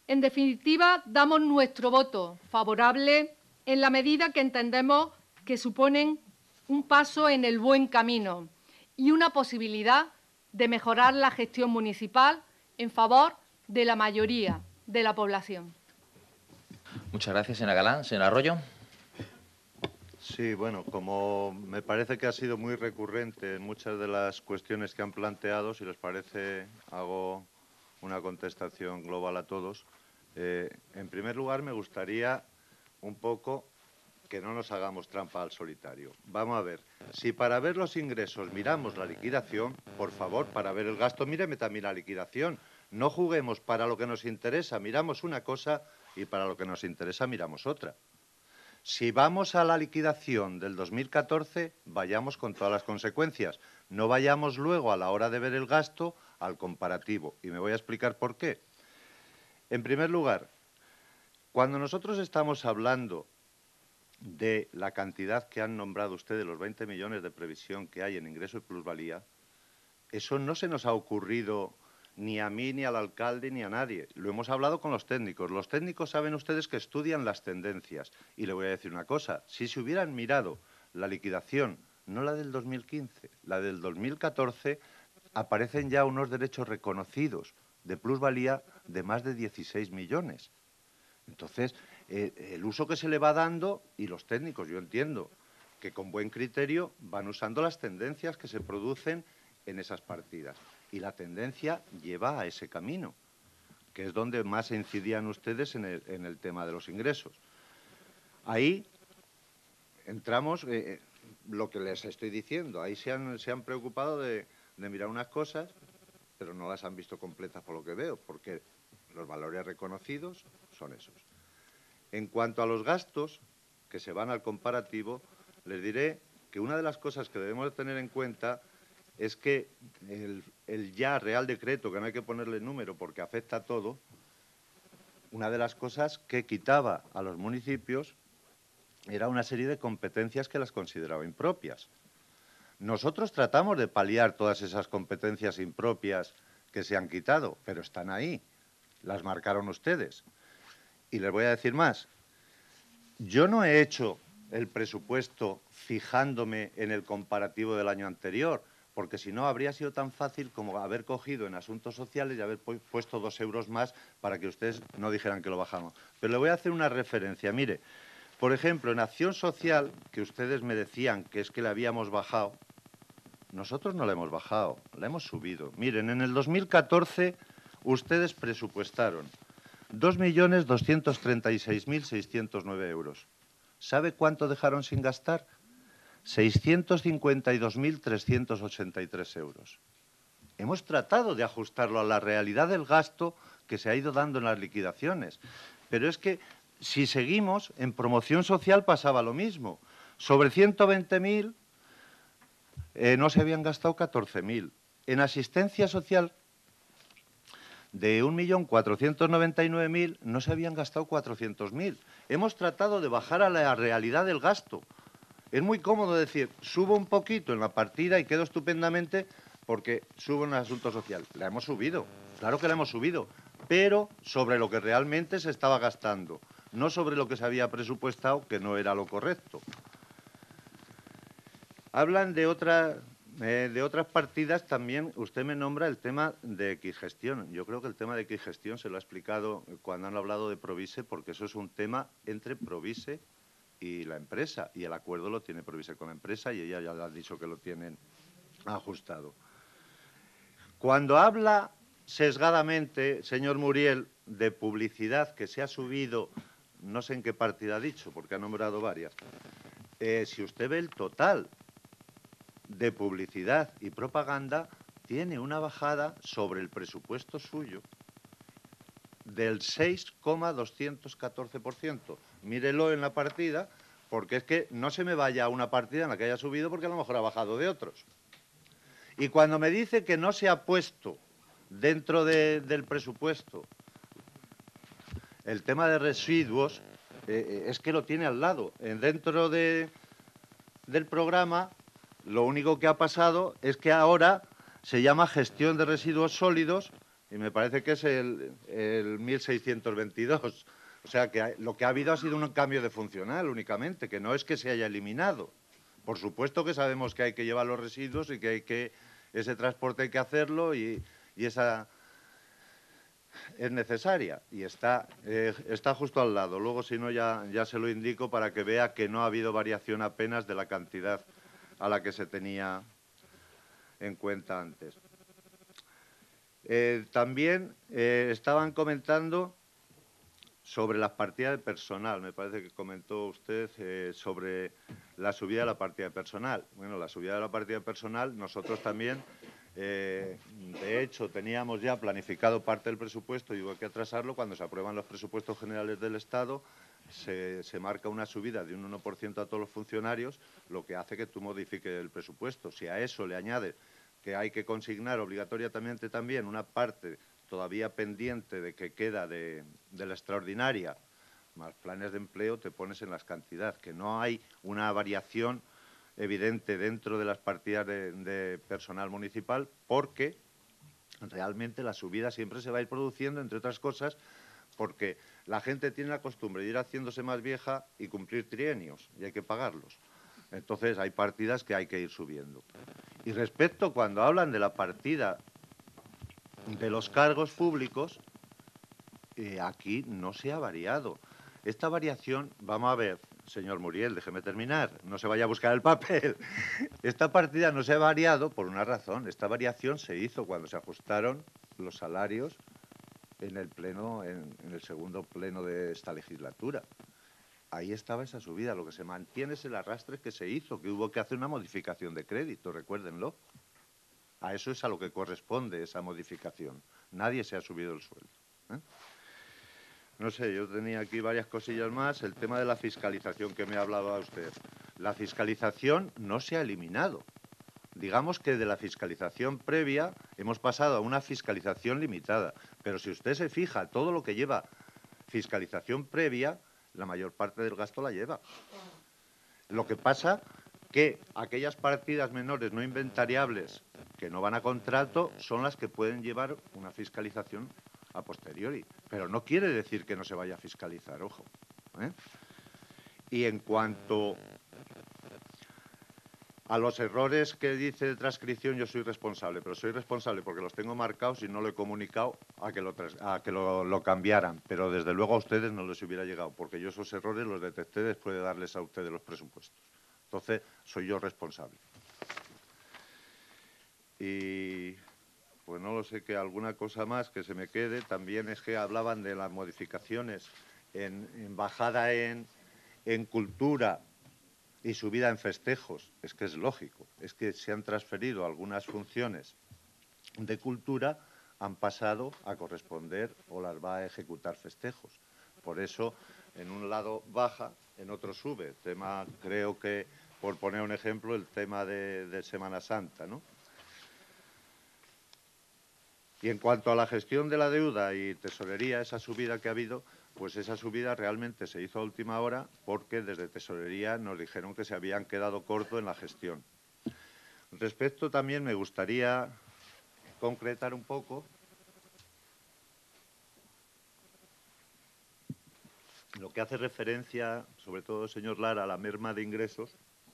En definitiva, damos nuestro voto favorable en la medida que entendemos que suponen un paso en el buen camino y una posibilidad de mejorar la gestión municipal en favor de la mayoría de la población. Muchas gracias, señora Galán. Señor Arroyo. Sí, bueno, como me parece que ha sido muy recurrente en muchas de las cuestiones que han planteado, si les parece, hago una contestación global a todos. En primer lugar, me gustaría un poco que no nos hagamos trampa al solitario. Vamos a ver, si para ver los ingresos miramos la liquidación, por favor, para ver el gasto, míreme también la liquidación. No juguemos para lo que nos interesa, miramos una cosa y para lo que nos interesa miramos otra. Si vamos a la liquidación del 2014, vayamos con todas las consecuencias. No vayamos luego, a la hora de ver el gasto, al comparativo. Y me voy a explicar por qué. En primer lugar, cuando nosotros estamos hablando de la cantidad que han nombrado ustedes, los 20 millones de previsión que hay en ingreso y plusvalía, eso no se nos ha ocurrido ni a mí, ni al alcalde, ni a nadie. Lo hemos hablado con los técnicos. Los técnicos saben ustedes que estudian las tendencias. Y le voy a decir una cosa, si se hubieran mirado la liquidación, no la del 2015, la del 2014, aparecen ya unos derechos reconocidos de plusvalía de más de 16 millones. Entonces, el uso que se le va dando, y los técnicos, yo entiendo, que con buen criterio van usando las tendencias que se producen en esas partidas. Y la tendencia lleva a ese camino, que es donde más incidían ustedes en el tema de los ingresos. Ahí entramos, lo que les estoy diciendo, ahí se han preocupado de mirar unas cosas, pero no las han visto completas por lo que veo, porque los valores reconocidos son esos. En cuanto a los gastos que se van al comparativo, les diré que una de las cosas que debemos de tener en cuenta es que el ya Real Decreto, que no hay que ponerle número porque afecta a todo, una de las cosas que quitaba a los municipios era una serie de competencias que las consideraba impropias. Nosotros tratamos de paliar todas esas competencias impropias que se han quitado, pero están ahí, las marcaron ustedes. Y les voy a decir más, yo no he hecho el presupuesto fijándome en el comparativo del año anterior, porque si no habría sido tan fácil como haber cogido en asuntos sociales y haber puesto 2 euros más para que ustedes no dijeran que lo bajamos. Pero le voy a hacer una referencia. Mire, por ejemplo, en acción social, que ustedes me decían que es que le habíamos bajado, nosotros no la hemos bajado, la hemos subido. Miren, en el 2014 ustedes presupuestaron 2.236.609 euros. ¿Sabe cuánto dejaron sin gastar? 652.383 euros. Hemos tratado de ajustarlo a la realidad del gasto que se ha ido dando en las liquidaciones. Pero es que si seguimos, en promoción social pasaba lo mismo. Sobre 120.000 no se habían gastado 14.000. En asistencia social, de 1.499.000 no se habían gastado 400.000. Hemos tratado de bajar a la realidad del gasto. Es muy cómodo decir, subo un poquito en la partida y quedo estupendamente porque subo en el asunto social. La hemos subido, claro que la hemos subido, pero sobre lo que realmente se estaba gastando, no sobre lo que se había presupuestado, que no era lo correcto. Hablan de otras partidas también. Usted me nombra el tema de Xgestión. Yo creo que el tema de Xgestión se lo ha explicado cuando han hablado de Provise, porque eso es un tema entre Provise y la empresa, y el acuerdo lo tiene Provise con la empresa y ella ya le ha dicho que lo tienen ajustado. Cuando habla sesgadamente, señor Muriel, de publicidad que se ha subido, no sé en qué partida ha dicho, porque ha nombrado varias, si usted ve el total de publicidad y propaganda, tiene una bajada sobre el presupuesto suyo del 6,214%. Mírelo en la partida, porque es que no se me vaya a una partida en la que haya subido porque a lo mejor ha bajado de otros. Y cuando me dice que no se ha puesto dentro del presupuesto el tema de residuos, es que lo tiene al lado. Dentro del programa, lo único que ha pasado es que ahora se llama gestión de residuos sólidos, y me parece que es el 1622. O sea, que lo que ha habido ha sido un cambio de funcional únicamente, que no es que se haya eliminado. Por supuesto que sabemos que hay que llevar los residuos y que ese transporte hay que hacerlo y esa es necesaria y está justo al lado. Luego, si no, ya se lo indico para que vea que no ha habido variación apenas de la cantidad a la que se tenía en cuenta antes. También estaban comentando sobre las partidas de personal. Me parece que comentó usted sobre la subida de la partida de personal. Bueno, la subida de la partida de personal, nosotros también, de hecho, teníamos ya planificado parte del presupuesto y hubo que atrasarlo. Cuando se aprueban los presupuestos generales del Estado, se marca una subida de un 1% a todos los funcionarios, lo que hace que tú modifiques el presupuesto. Si a eso le añades que hay que consignar obligatoriamente también una parte todavía pendiente de que queda de la extraordinaria, más planes de empleo, te pones en las cantidades, que no hay una variación evidente dentro de las partidas de personal municipal, porque realmente la subida siempre se va a ir produciendo, entre otras cosas, porque la gente tiene la costumbre de ir haciéndose más vieja y cumplir trienios, y hay que pagarlos. Entonces hay partidas que hay que ir subiendo. Y respecto, cuando hablan de la partida de los cargos públicos, aquí no se ha variado. Esta variación, vamos a ver, señor Muriel, déjeme terminar, no se vaya a buscar el papel. Esta partida no se ha variado por una razón. Esta variación se hizo cuando se ajustaron los salarios en el pleno, en el segundo pleno de esta legislatura. Ahí estaba esa subida. Lo que se mantiene es el arrastre que se hizo, que hubo que hacer una modificación de crédito, recuérdenlo. A eso es a lo que corresponde esa modificación. Nadie se ha subido el sueldo. No sé, yo tenía aquí varias cosillas más. El tema de la fiscalización que me hablaba usted. La fiscalización no se ha eliminado. Digamos que de la fiscalización previa hemos pasado a una fiscalización limitada. Pero si usted se fija, todo lo que lleva fiscalización previa, la mayor parte del gasto la lleva. Lo que pasa que aquellas partidas menores no inventariables que no van a contrato son las que pueden llevar una fiscalización a posteriori. Pero no quiere decir que no se vaya a fiscalizar, ojo. Y en cuanto a los errores que dice de transcripción, yo soy responsable, pero soy responsable porque los tengo marcados y no lo he comunicado a que lo cambiaran. Pero desde luego a ustedes no les hubiera llegado, porque yo esos errores los detecté después de darles a ustedes los presupuestos. Entonces, soy yo responsable. Y pues no lo sé, que alguna cosa más que se me quede. También es que hablaban de las modificaciones en bajada en cultura y subida en festejos. Es que es lógico, es que se han transferido algunas funciones de cultura, han pasado a corresponder o las va a ejecutar festejos. Por eso, en un lado baja, en otro sube. Tema, creo que, por poner un ejemplo, el tema de Semana Santa, ¿no? Y en cuanto a la gestión de la deuda y tesorería, esa subida que ha habido, pues esa subida realmente se hizo a última hora porque desde tesorería nos dijeron que se habían quedado cortos en la gestión. Respecto también me gustaría concretar un poco lo que hace referencia, sobre todo, señor Lara, a la merma de ingresos.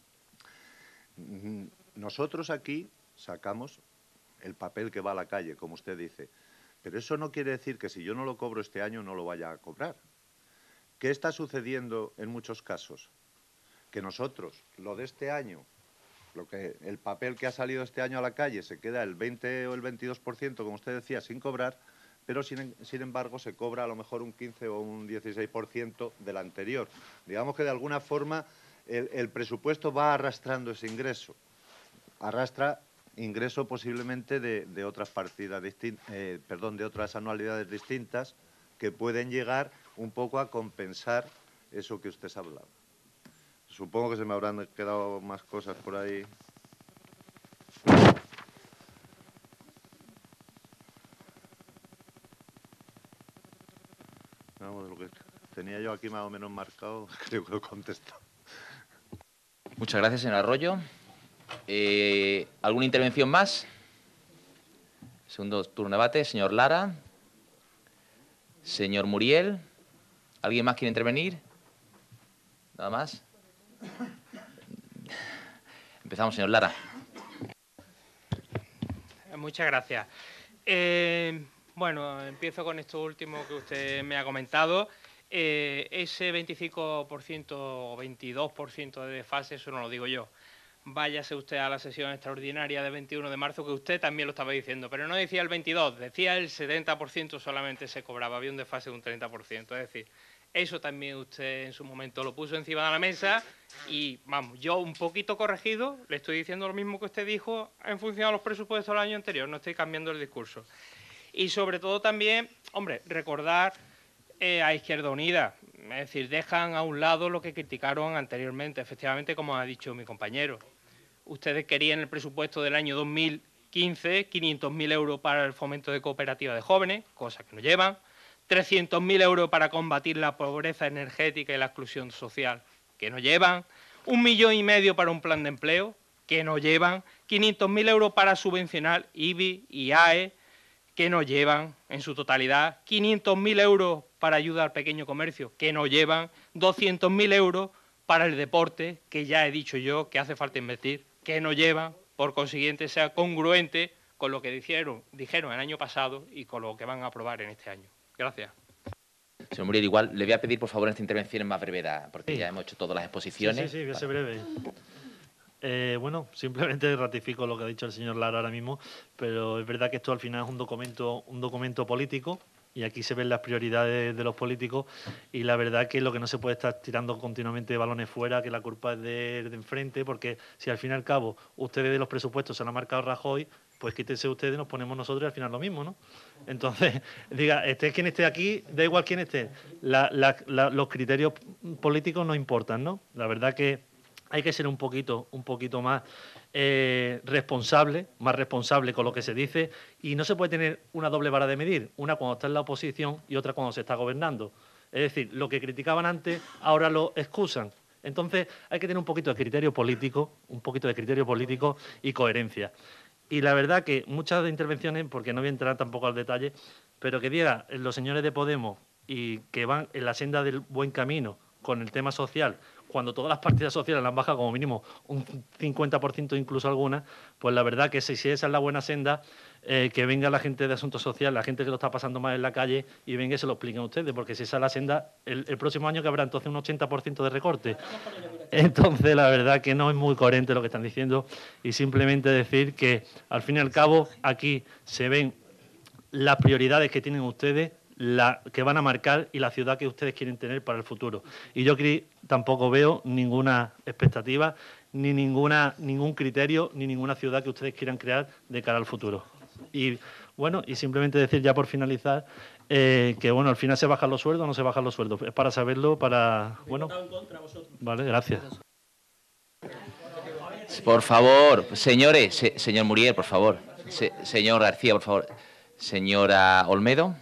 Nosotros aquí sacamos el papel que va a la calle, como usted dice. Pero eso no quiere decir que si yo no lo cobro este año no lo vaya a cobrar. ¿Qué está sucediendo en muchos casos? Que nosotros, lo de este año, el papel que ha salido este año a la calle se queda el 20 o el 22%, como usted decía, sin cobrar, pero sin embargo se cobra a lo mejor un 15 o un 16% del anterior. Digamos que de alguna forma el presupuesto va arrastrando ese ingreso. Arrastra ingreso posiblemente de otras partidas de otras anualidades distintas que pueden llegar un poco a compensar eso que usted ha hablado. Supongo que se me habrán quedado más cosas por ahí. Vamos, lo que tenía yo aquí más o menos marcado, creo que lo he contestado. Muchas gracias, señor Arroyo. ¿Alguna intervención más? Segundo turno de debate, señor Lara. Señor Muriel. ¿Alguien más quiere intervenir? ¿Nada más? Empezamos, señor Lara. Muchas gracias. Bueno, empiezo con esto último que usted me ha comentado. Ese 25% o 22% de desfase, eso no lo digo yo. Váyase usted a la sesión extraordinaria del 21 de marzo, que usted también lo estaba diciendo, pero no decía el 22, decía el 70% solamente se cobraba, había un desfase de un 30%. Es decir, eso también usted en su momento lo puso encima de la mesa y, vamos, yo un poquito corregido, le estoy diciendo lo mismo que usted dijo en función a los presupuestos del año anterior, no estoy cambiando el discurso. Y sobre todo también, hombre, recordar a Izquierda Unida, es decir, dejan a un lado lo que criticaron anteriormente, efectivamente, como ha dicho mi compañero. Ustedes querían el presupuesto del año 2015 500.000 euros para el fomento de cooperativas de jóvenes, cosa que no llevan, 300.000 euros para combatir la pobreza energética y la exclusión social, que no llevan, 1,5 millones para un plan de empleo, que no llevan, 500.000 euros para subvencionar IBI y AE, que no llevan en su totalidad, 500.000 euros para ayuda al pequeño comercio, que no llevan, 200.000 euros para el deporte, que ya he dicho yo que hace falta invertir, que no llevan, por consiguiente sea congruente con lo que dijeron el año pasado y con lo que van a aprobar en este año. Gracias. Señor Muriel, igual le voy a pedir, por favor, en esta intervención en más brevedad, porque Sí. ya hemos hecho todas las exposiciones. Sí, voy a ser breve. Bueno, simplemente ratifico lo que ha dicho el señor Lara ahora mismo, pero es verdad que esto al final es un documento político y aquí se ven las prioridades de los políticos y la verdad que lo que no se puede estar tirando continuamente balones fuera, que la culpa es de enfrente, porque si al fin y al cabo ustedes de los presupuestos se lo ha marcado Rajoy, pues quítense ustedes y nos ponemos nosotros y al final lo mismo, ¿no? Entonces, diga, esté quien esté aquí, da igual quién esté, los criterios políticos no importan, ¿no? La verdad que hay que ser un poquito más responsable, más responsable con lo que se dice y no se puede tener una doble vara de medir, una cuando está en la oposición y otra cuando se está gobernando. Es decir, lo que criticaban antes ahora lo excusan. Entonces hay que tener un poquito de criterio político y coherencia. Y la verdad que muchas de intervenciones, porque no voy a entrar tampoco al detalle, pero que digan los señores de Podemos y que van en la senda del buen camino con el tema social, cuando todas las partidas sociales la han bajado como mínimo un 50%, incluso algunas, pues la verdad que si esa es la buena senda, que venga la gente de Asuntos Sociales, la gente que lo está pasando mal en la calle y venga y se lo expliquen ustedes, porque si esa es la senda, el próximo año que habrá entonces un 80% de recorte. Entonces, la verdad que no es muy coherente lo que están diciendo y simplemente decir que, al fin y al cabo, aquí se ven las prioridades que tienen ustedes, que van a marcar y la ciudad que ustedes quieren tener para el futuro. Y yo tampoco veo ninguna expectativa, ni ningún criterio, ni ninguna ciudad que ustedes quieran crear de cara al futuro. Y bueno, y simplemente decir ya por finalizar que bueno, al final se bajan los sueldos o no se bajan los sueldos. Es para saberlo, bueno. Vale, gracias. Por favor, señores, señor Muriel, por favor. Señor García, por favor. Señora Olmedo.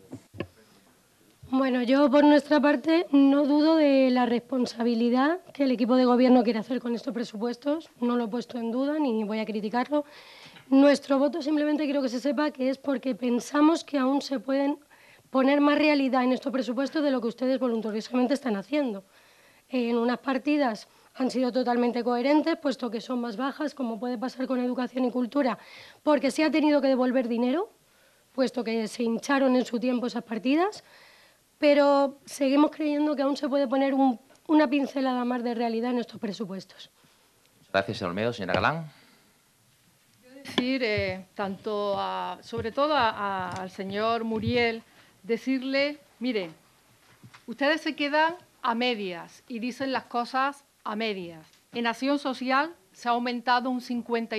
Bueno, yo por nuestra parte no dudo de la responsabilidad que el equipo de gobierno quiere hacer con estos presupuestos, no lo he puesto en duda ni voy a criticarlo. Nuestro voto simplemente quiero que se sepa que es porque pensamos que aún se pueden poner más realidad en estos presupuestos de lo que ustedes voluntariosamente están haciendo. En unas partidas han sido totalmente coherentes, puesto que son más bajas, como puede pasar con educación y cultura, porque se ha tenido que devolver dinero, puesto que se hincharon en su tiempo esas partidas, pero seguimos creyendo que aún se puede poner una pincelada más de realidad en estos presupuestos. Gracias, señor Olmedo. Señora Galán. Decir, sobre todo al señor Muriel, decirle, mire, ustedes se quedan a medias y dicen las cosas a medias. En Acción Social se ha aumentado un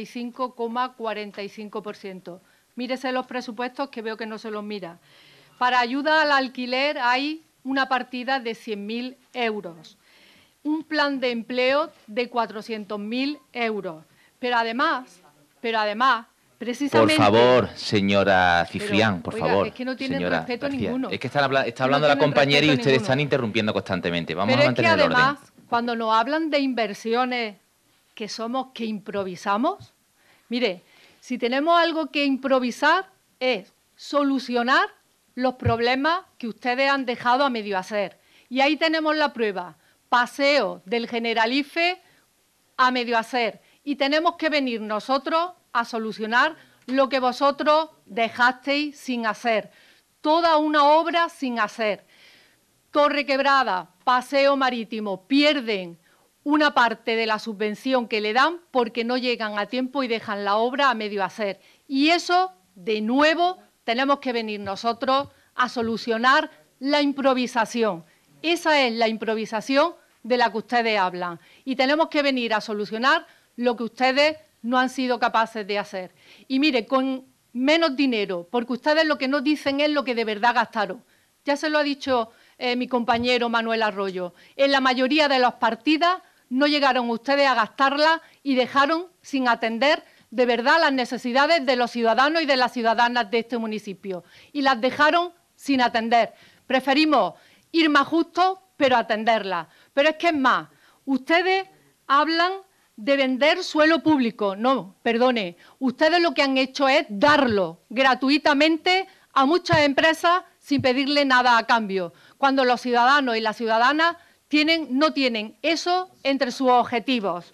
55,45%. Mírese los presupuestos que veo que no se los mira. Para ayuda al alquiler hay una partida de 100.000 euros, un plan de empleo de 400.000 euros. Pero además, precisamente... Por favor, señora Cifrián, por favor. Es que no tienen señora respeto García. ninguno. Es que está hablando la compañera y ustedes están interrumpiendo constantemente. Vamos a mantener el orden. Pero es que además, cuando nos hablan de inversiones que improvisamos, mire, Si tenemos algo que improvisar es solucionar los problemas que ustedes han dejado a medio hacer. Y ahí tenemos la prueba, paseo del Generalife a medio hacer. Y tenemos que venir nosotros a solucionar lo que vosotros dejasteis sin hacer. Toda una obra sin hacer. Torrequebrada, paseo marítimo, pierden una parte de la subvención que le dan porque no llegan a tiempo y dejan la obra a medio hacer. Y eso, de nuevo, tenemos que venir nosotros a solucionar la improvisación. Esa es la improvisación de la que ustedes hablan. Y tenemos que venir a solucionar lo que ustedes no han sido capaces de hacer. Y mire, con menos dinero, porque ustedes lo que no dicen es lo que de verdad gastaron. Ya se lo ha dicho mi compañero Manuel Arroyo. En la mayoría de las partidas no llegaron ustedes a gastarlas y dejaron sin atender de verdad las necesidades de los ciudadanos y de las ciudadanas de este municipio. Y las dejaron sin atender. Preferimos ir más justos, pero atenderlas. Pero es que es más, ustedes hablan de vender suelo público. No, perdone, ustedes lo que han hecho es darlo gratuitamente a muchas empresas sin pedirle nada a cambio, cuando los ciudadanos y las ciudadanas no tienen eso entre sus objetivos.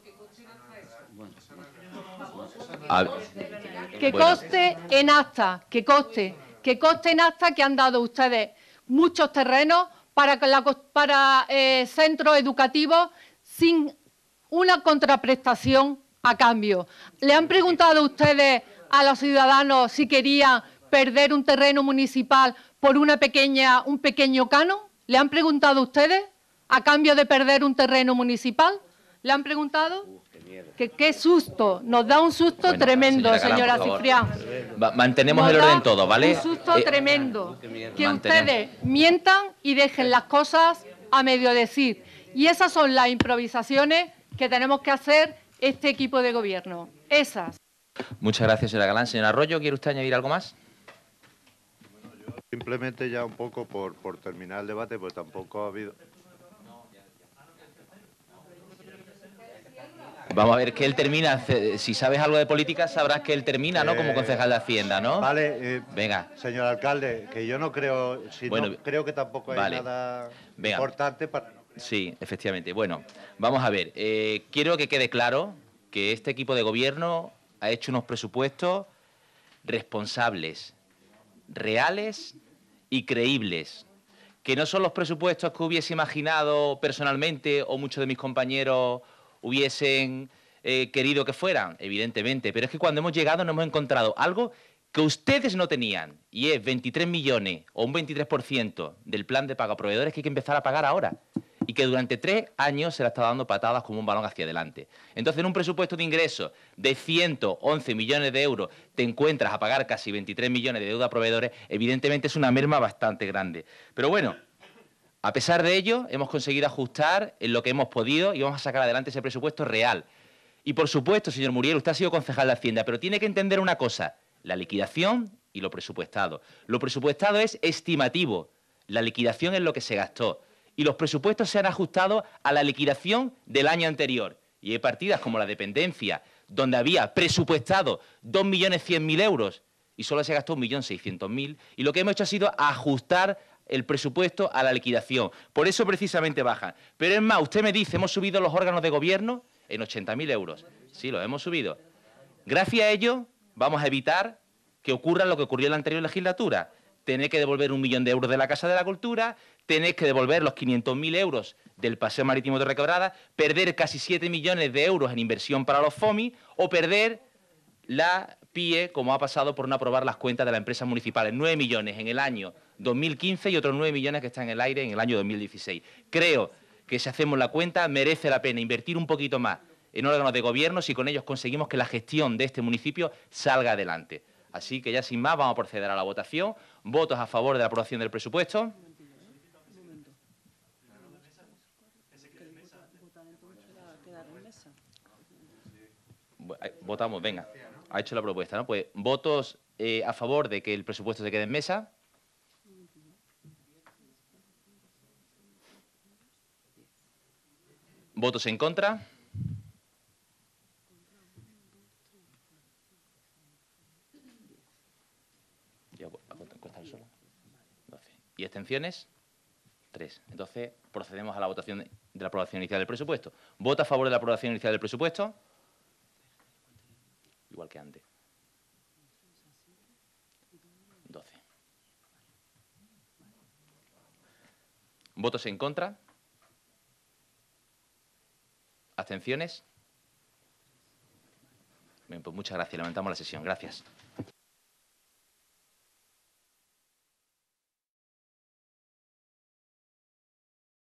Que conste en acta, que conste en acta que han dado ustedes muchos terrenos para centros educativos sin una contraprestación a cambio. ¿Le han preguntado ustedes a los ciudadanos si querían perder un terreno municipal por un pequeño canon? ¿Le han preguntado ustedes a cambio de perder un terreno municipal? ¿Le han preguntado? Qué susto, nos da un susto tremendo, señora Cifrián. Mantenemos el orden todo, ¿vale? Un susto tremendo. Que ustedes mientan y dejen las cosas a medio decir. Y esas son las improvisaciones que tenemos que hacer este equipo de gobierno. Esas. Muchas gracias, señora Galán. Señora Arroyo, ¿quiere usted añadir algo más? Simplemente ya un poco por terminar el debate, pues tampoco ha habido... Vamos a ver que él termina. Si sabes algo de política, sabrás que él termina, ¿no? Como concejal de Hacienda, ¿no? Vale. Venga. Señor alcalde, que yo no creo... Bueno, no, creo que tampoco hay nada importante para... Sí, efectivamente. Bueno, vamos a ver. Quiero que quede claro que este equipo de gobierno ha hecho unos presupuestos responsables, reales y creíbles. Que no son los presupuestos que hubiese imaginado personalmente o muchos de mis compañeros hubiesen querido que fueran, evidentemente. Pero es que cuando hemos llegado nos hemos encontrado algo que ustedes no tenían, y es 23 millones o un 23% del plan de pago a proveedores que hay que empezar a pagar ahora, y que durante 3 años se le ha estado dando patadas como un balón hacia adelante. Entonces, en un presupuesto de ingresos de 111 millones de euros te encuentras a pagar casi 23 millones de deuda a proveedores, evidentemente es una merma bastante grande. Pero bueno, a pesar de ello, hemos conseguido ajustar en lo que hemos podido y vamos a sacar adelante ese presupuesto real. Y por supuesto, señor Muriel, usted ha sido concejal de Hacienda, pero tiene que entender una cosa: la liquidación y lo presupuestado. Lo presupuestado es estimativo, la liquidación es lo que se gastó. Y los presupuestos se han ajustado a la liquidación del año anterior. Y hay partidas como la dependencia, donde había presupuestado 2.100.000 euros y solo se gastó 1.600.000. Y lo que hemos hecho ha sido ajustar el presupuesto a la liquidación. Por eso precisamente bajan. Pero es más, usted me dice, hemos subido los órganos de gobierno en 80.000 euros. Sí, los hemos subido. Gracias a ello vamos a evitar que ocurra lo que ocurrió en la anterior legislatura. Tener que devolver 1 millón de euros de la Casa de la Cultura, tener que devolver los 500.000 euros del Paseo Marítimo de Torrequebrada, perder casi 7 millones de euros en inversión para los FOMI o perder la PIE, como ha pasado por no aprobar las cuentas de las empresas municipales. 9 millones en el año 2015 y otros 9 millones que están en el aire en el año 2016. Creo que si hacemos la cuenta merece la pena invertir un poquito más en órganos de gobierno si con ellos conseguimos que la gestión de este municipio salga adelante. Así que ya sin más vamos a proceder a la votación. ¿Votos a favor de la aprobación del presupuesto? Votamos, venga. Ha hecho la propuesta, ¿no? Pues votos a favor de que el presupuesto se quede en mesa. ¿Votos en contra? ¿Y abstenciones? 3. Entonces, procedemos a la votación de la aprobación inicial del presupuesto. ¿Vota a favor de la aprobación inicial del presupuesto? Igual que antes. 12. ¿Votos en contra? ¿Abstenciones? Bien, pues muchas gracias. Lamentamos la sesión. Gracias.